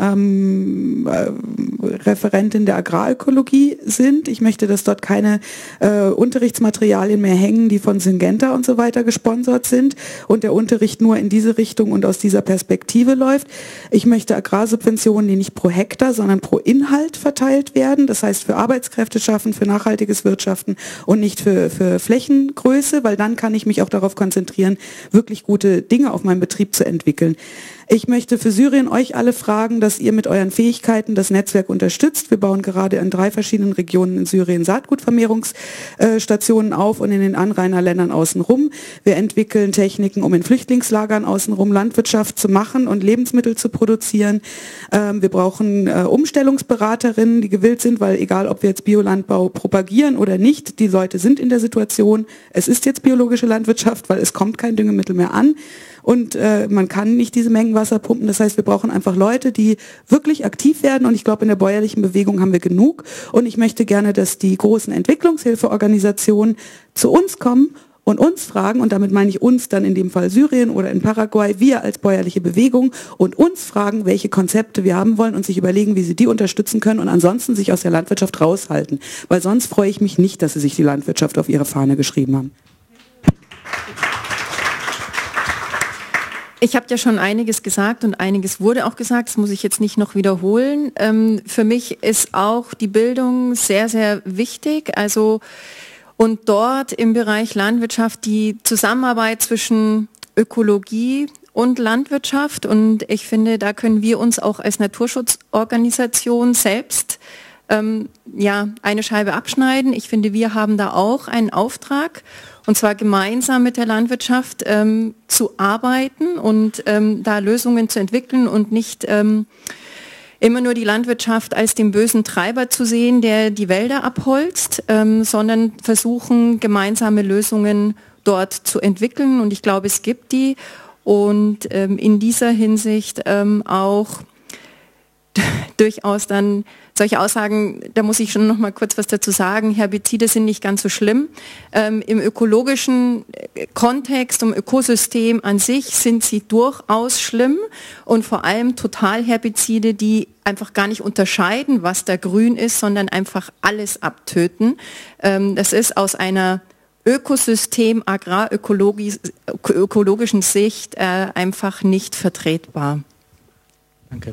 Referentin der Agrarökologie sind. Ich möchte, dass dort keine Unterrichtsmaterialien mehr hängen, die von Syngenta und so weiter gesponsert sind und der Unterricht nur in diese Richtung und aus dieser Perspektive läuft. Ich möchte Agrarsubventionen, die nicht pro Hektar, sondern pro Inhalt verteilt werden. Das heißt für Arbeitskräfte schaffen, für nachhaltiges Wirtschaften und nicht für Flächengröße, weil dann kann ich mich auch darauf konzentrieren, wirklich gute Dinge auf meinem Betrieb zu entwickeln. Ich möchte für Syrien euch alle fragen, dass ihr mit euren Fähigkeiten das Netzwerk unterstützt. Wir bauen gerade in 3 verschiedenen Regionen in Syrien Saatgutvermehrungsstationen auf und in den Anrainerländern außenrum. Wir entwickeln Techniken, um in Flüchtlingslagern außenrum Landwirtschaft zu machen und Lebensmittel zu produzieren. Wir brauchen Umstellungsberaterinnen, die gewillt sind, weil egal, ob wir jetzt Biolandbau propagieren oder nicht, die Leute sind in der Situation, es ist jetzt biologische Landwirtschaft, weil es kommt kein Düngemittel mehr an. Und man kann nicht diese Mengen Wasser pumpen. Das heißt, wir brauchen einfach Leute, die wirklich aktiv werden. Und ich glaube, in der bäuerlichen Bewegung haben wir genug. Und ich möchte gerne, dass die großen Entwicklungshilfeorganisationen zu uns kommen und uns fragen, und damit meine ich uns dann in dem Fall Syrien oder in Paraguay, wir als bäuerliche Bewegung, und uns fragen, welche Konzepte wir haben wollen und sich überlegen, wie sie die unterstützen können und ansonsten sich aus der Landwirtschaft raushalten. Weil sonst freue ich mich nicht, dass sie sich die Landwirtschaft auf ihre Fahne geschrieben haben. Ich habe ja schon einiges gesagt und einiges wurde auch gesagt, das muss ich jetzt nicht noch wiederholen. Für mich ist auch die Bildung sehr, sehr wichtig. Also und dort im Bereich Landwirtschaft die Zusammenarbeit zwischen Ökologie und Landwirtschaft. Und ich finde, da können wir uns auch als Naturschutzorganisation selbst eine Scheibe abschneiden. Ich finde, wir haben da auch einen Auftrag, und zwar gemeinsam mit der Landwirtschaft zu arbeiten und da Lösungen zu entwickeln und nicht immer nur die Landwirtschaft als den bösen Treiber zu sehen, der die Wälder abholzt, sondern versuchen, gemeinsame Lösungen dort zu entwickeln. Und ich glaube, es gibt die. Und in dieser Hinsicht auch durchaus dann solche Aussagen, da muss ich schon noch mal kurz was dazu sagen, Herbizide sind nicht ganz so schlimm. Im ökologischen Kontext, im Ökosystem an sich sind sie durchaus schlimm und vor allem Totalherbizide, die einfach gar nicht unterscheiden, was da grün ist, sondern einfach alles abtöten. Das ist aus einer Ökosystem, agrarökologischen Sicht einfach nicht vertretbar. Danke.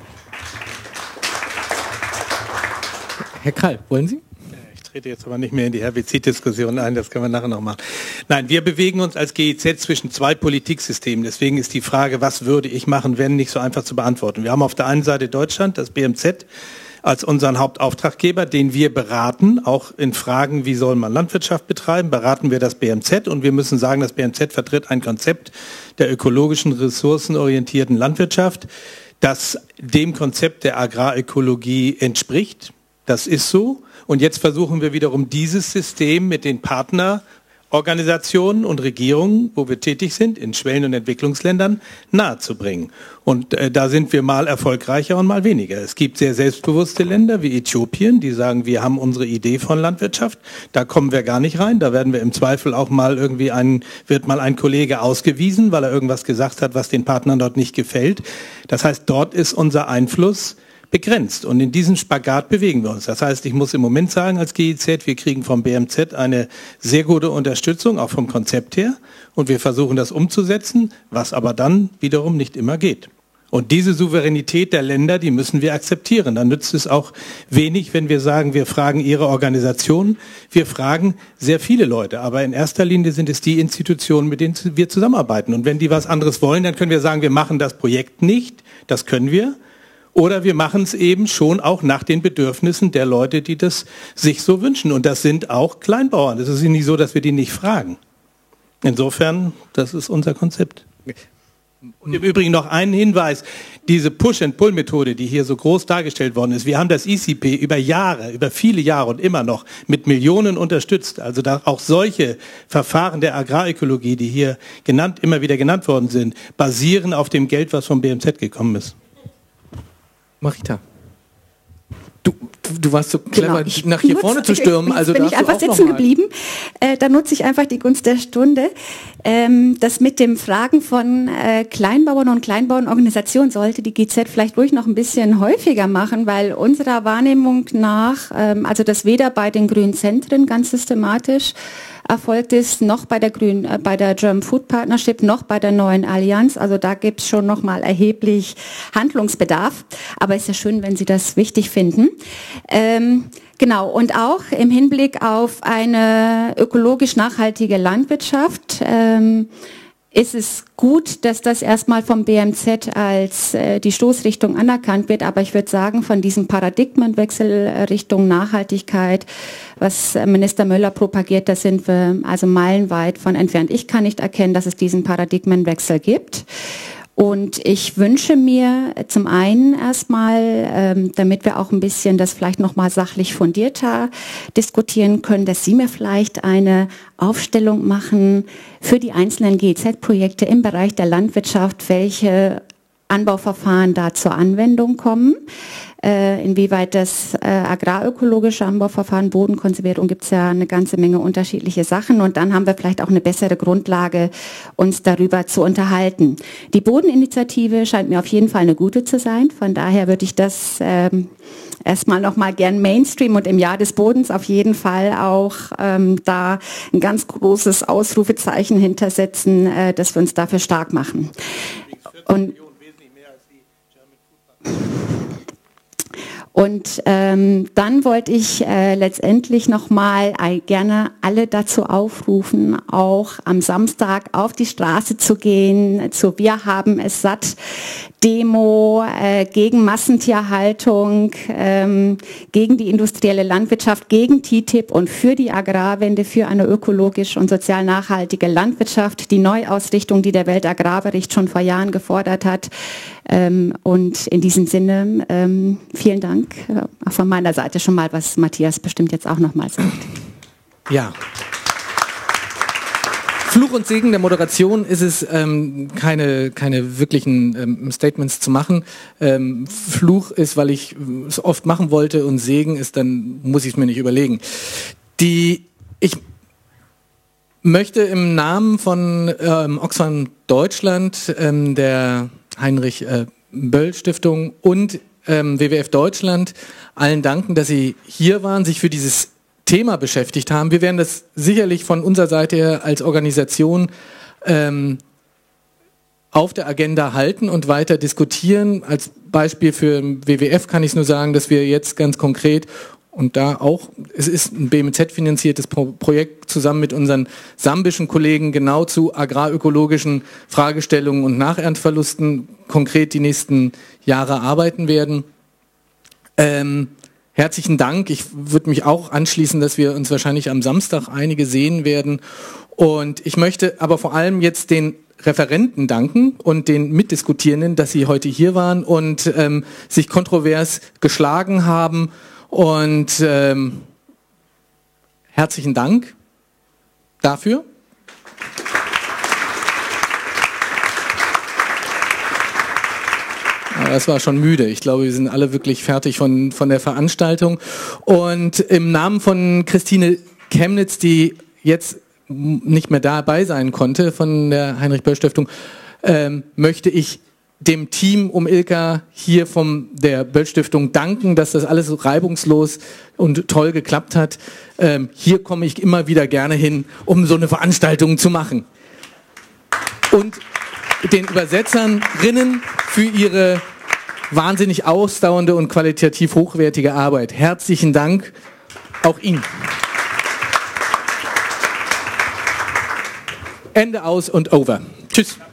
Herr Krall, wollen Sie? Ich trete jetzt aber nicht mehr in die Herbiziddiskussion ein, das können wir nachher noch machen. Nein, wir bewegen uns als GIZ zwischen zwei Politiksystemen. Deswegen ist die Frage, was würde ich machen, wenn, nicht so einfach zu beantworten. Wir haben auf der einen Seite Deutschland, das BMZ, als unseren Hauptauftraggeber, den wir beraten, auch in Fragen, wie soll man Landwirtschaft betreiben, beraten wir das BMZ und wir müssen sagen, das BMZ vertritt ein Konzept der ökologischen, ressourcenorientierten Landwirtschaft, das dem Konzept der Agrarökologie entspricht. Das ist so. Und jetzt versuchen wir wiederum dieses System mit den Partnerorganisationen und Regierungen, wo wir tätig sind, in Schwellen- und Entwicklungsländern, nahezubringen. Und da sind wir mal erfolgreicher und mal weniger. Es gibt sehr selbstbewusste Länder wie Äthiopien, die sagen, wir haben unsere Idee von Landwirtschaft. Da kommen wir gar nicht rein. Da werden wir im Zweifel auch mal wird mal ein Kollege ausgewiesen, weil er irgendwas gesagt hat, was den Partnern dort nicht gefällt. Das heißt, dort ist unser Einfluss begrenzt. Und in diesem Spagat bewegen wir uns. Das heißt, ich muss im Moment sagen als GIZ, wir kriegen vom BMZ eine sehr gute Unterstützung, auch vom Konzept her. Und wir versuchen das umzusetzen, was aber dann wiederum nicht immer geht. Und diese Souveränität der Länder, die müssen wir akzeptieren. Dann nützt es auch wenig, wenn wir sagen, wir fragen Ihre Organisation. Wir fragen sehr viele Leute. Aber in erster Linie sind es die Institutionen, mit denen wir zusammenarbeiten. Und wenn die was anderes wollen, dann können wir sagen, wir machen das Projekt nicht. Das können wir. Oder wir machen es eben schon auch nach den Bedürfnissen der Leute, die das sich so wünschen. Und das sind auch Kleinbauern. Es ist nicht so, dass wir die nicht fragen. Insofern, das ist unser Konzept. Und im Übrigen noch einen Hinweis. Diese Push-and-Pull-Methode, die hier so groß dargestellt worden ist, wir haben das ICP über viele Jahre und immer noch mit Millionen unterstützt. Also auch solche Verfahren der Agrarökologie, die hier immer wieder genannt worden sind, basieren auf dem Geld, was vom BMZ gekommen ist. Marita, du warst so clever, genau. nach hier vorne zu stürmen. Also bin ich einfach sitzen geblieben. Da nutze ich einfach die Gunst der Stunde. Das mit dem Fragen von Kleinbauern und Kleinbauernorganisationen sollte die GZ vielleicht ruhig noch ein bisschen häufiger machen, weil unserer Wahrnehmung nach, also das weder bei den grünen Zentren ganz systematisch erfolgt ist, noch bei der German Food Partnership, noch bei der neuen Allianz. Also da gibt es schon noch mal erheblich Handlungsbedarf. Aber es ist ja schön, wenn Sie das wichtig finden. Genau, und auch im Hinblick auf eine ökologisch nachhaltige Landwirtschaft ist es gut, dass das erstmal vom BMZ als die Stoßrichtung anerkannt wird, aber ich würde sagen, von diesem Paradigmenwechsel Richtung Nachhaltigkeit, was Minister Müller propagiert, da sind wir also meilenweit von entfernt. Ich kann nicht erkennen, dass es diesen Paradigmenwechsel gibt. Und ich wünsche mir zum einen erstmal, damit wir auch ein bisschen das vielleicht nochmal sachlich fundierter diskutieren können, dass Sie mir vielleicht eine Aufstellung machen für die einzelnen GIZ-Projekte im Bereich der Landwirtschaft, welche Anbauverfahren da zur Anwendung kommen. Inwieweit das agrarökologische Anbauverfahren, Bodenkonservierung, gibt es ja eine ganze Menge unterschiedliche Sachen und dann haben wir vielleicht auch eine bessere Grundlage, uns darüber zu unterhalten. Die Bodeninitiative scheint mir auf jeden Fall eine gute zu sein, von daher würde ich das erstmal nochmal gern Mainstream und im Jahr des Bodens auf jeden Fall auch da ein ganz großes Ausrufezeichen hintersetzen, dass wir uns dafür stark machen. Und dann wollte ich letztendlich nochmal gerne alle dazu aufrufen, auch am Samstag auf die Straße zu gehen, zur Wir haben es satt Demo gegen Massentierhaltung, gegen die industrielle Landwirtschaft, gegen TTIP und für die Agrarwende, für eine ökologisch und sozial nachhaltige Landwirtschaft, die Neuausrichtung, die der Weltagrarbericht schon vor Jahren gefordert hat. Und in diesem Sinne, vielen Dank. Auch von meiner Seite schon mal, was Matthias bestimmt jetzt auch nochmal sagt. Ja. Fluch und Segen der Moderation ist es, keine wirklichen Statements zu machen. Fluch ist, weil ich es oft machen wollte, und Segen ist, dann muss ich es mir nicht überlegen. Ich möchte im Namen von Oxfam Deutschland, der Heinrich Böll Stiftung und WWF Deutschland allen danken, dass sie hier waren, sich für dieses Thema beschäftigt haben. Wir werden das sicherlich von unserer Seite her als Organisation auf der Agenda halten und weiter diskutieren. Als Beispiel für WWF kann ich nur sagen, dass wir jetzt ganz konkret und da auch, es ist ein BMZ-finanziertes Projekt zusammen mit unseren sambischen Kollegen genau zu agrarökologischen Fragestellungen und Nachernteverlusten konkret die nächsten Jahre arbeiten werden. Herzlichen Dank. Ich würde mich auch anschließen, dass wir uns wahrscheinlich am Samstag einige sehen werden. Und ich möchte aber vor allem jetzt den Referenten danken und den Mitdiskutierenden, dass sie heute hier waren und sich kontrovers geschlagen haben. Und herzlichen Dank dafür. Das war schon müde. Ich glaube, wir sind alle wirklich fertig von der Veranstaltung. Und im Namen von Christine Chemnitz, die jetzt nicht mehr dabei sein konnte, von der Heinrich-Böll-Stiftung, möchte ich dem Team um Ilka hier von der Böll-Stiftung danken, dass das alles so reibungslos und toll geklappt hat. Hier komme ich immer wieder gerne hin, um so eine Veranstaltung zu machen. Und den Übersetzerinnen für ihre wahnsinnig ausdauernde und qualitativ hochwertige Arbeit. Herzlichen Dank auch Ihnen. Ende aus und over. Tschüss.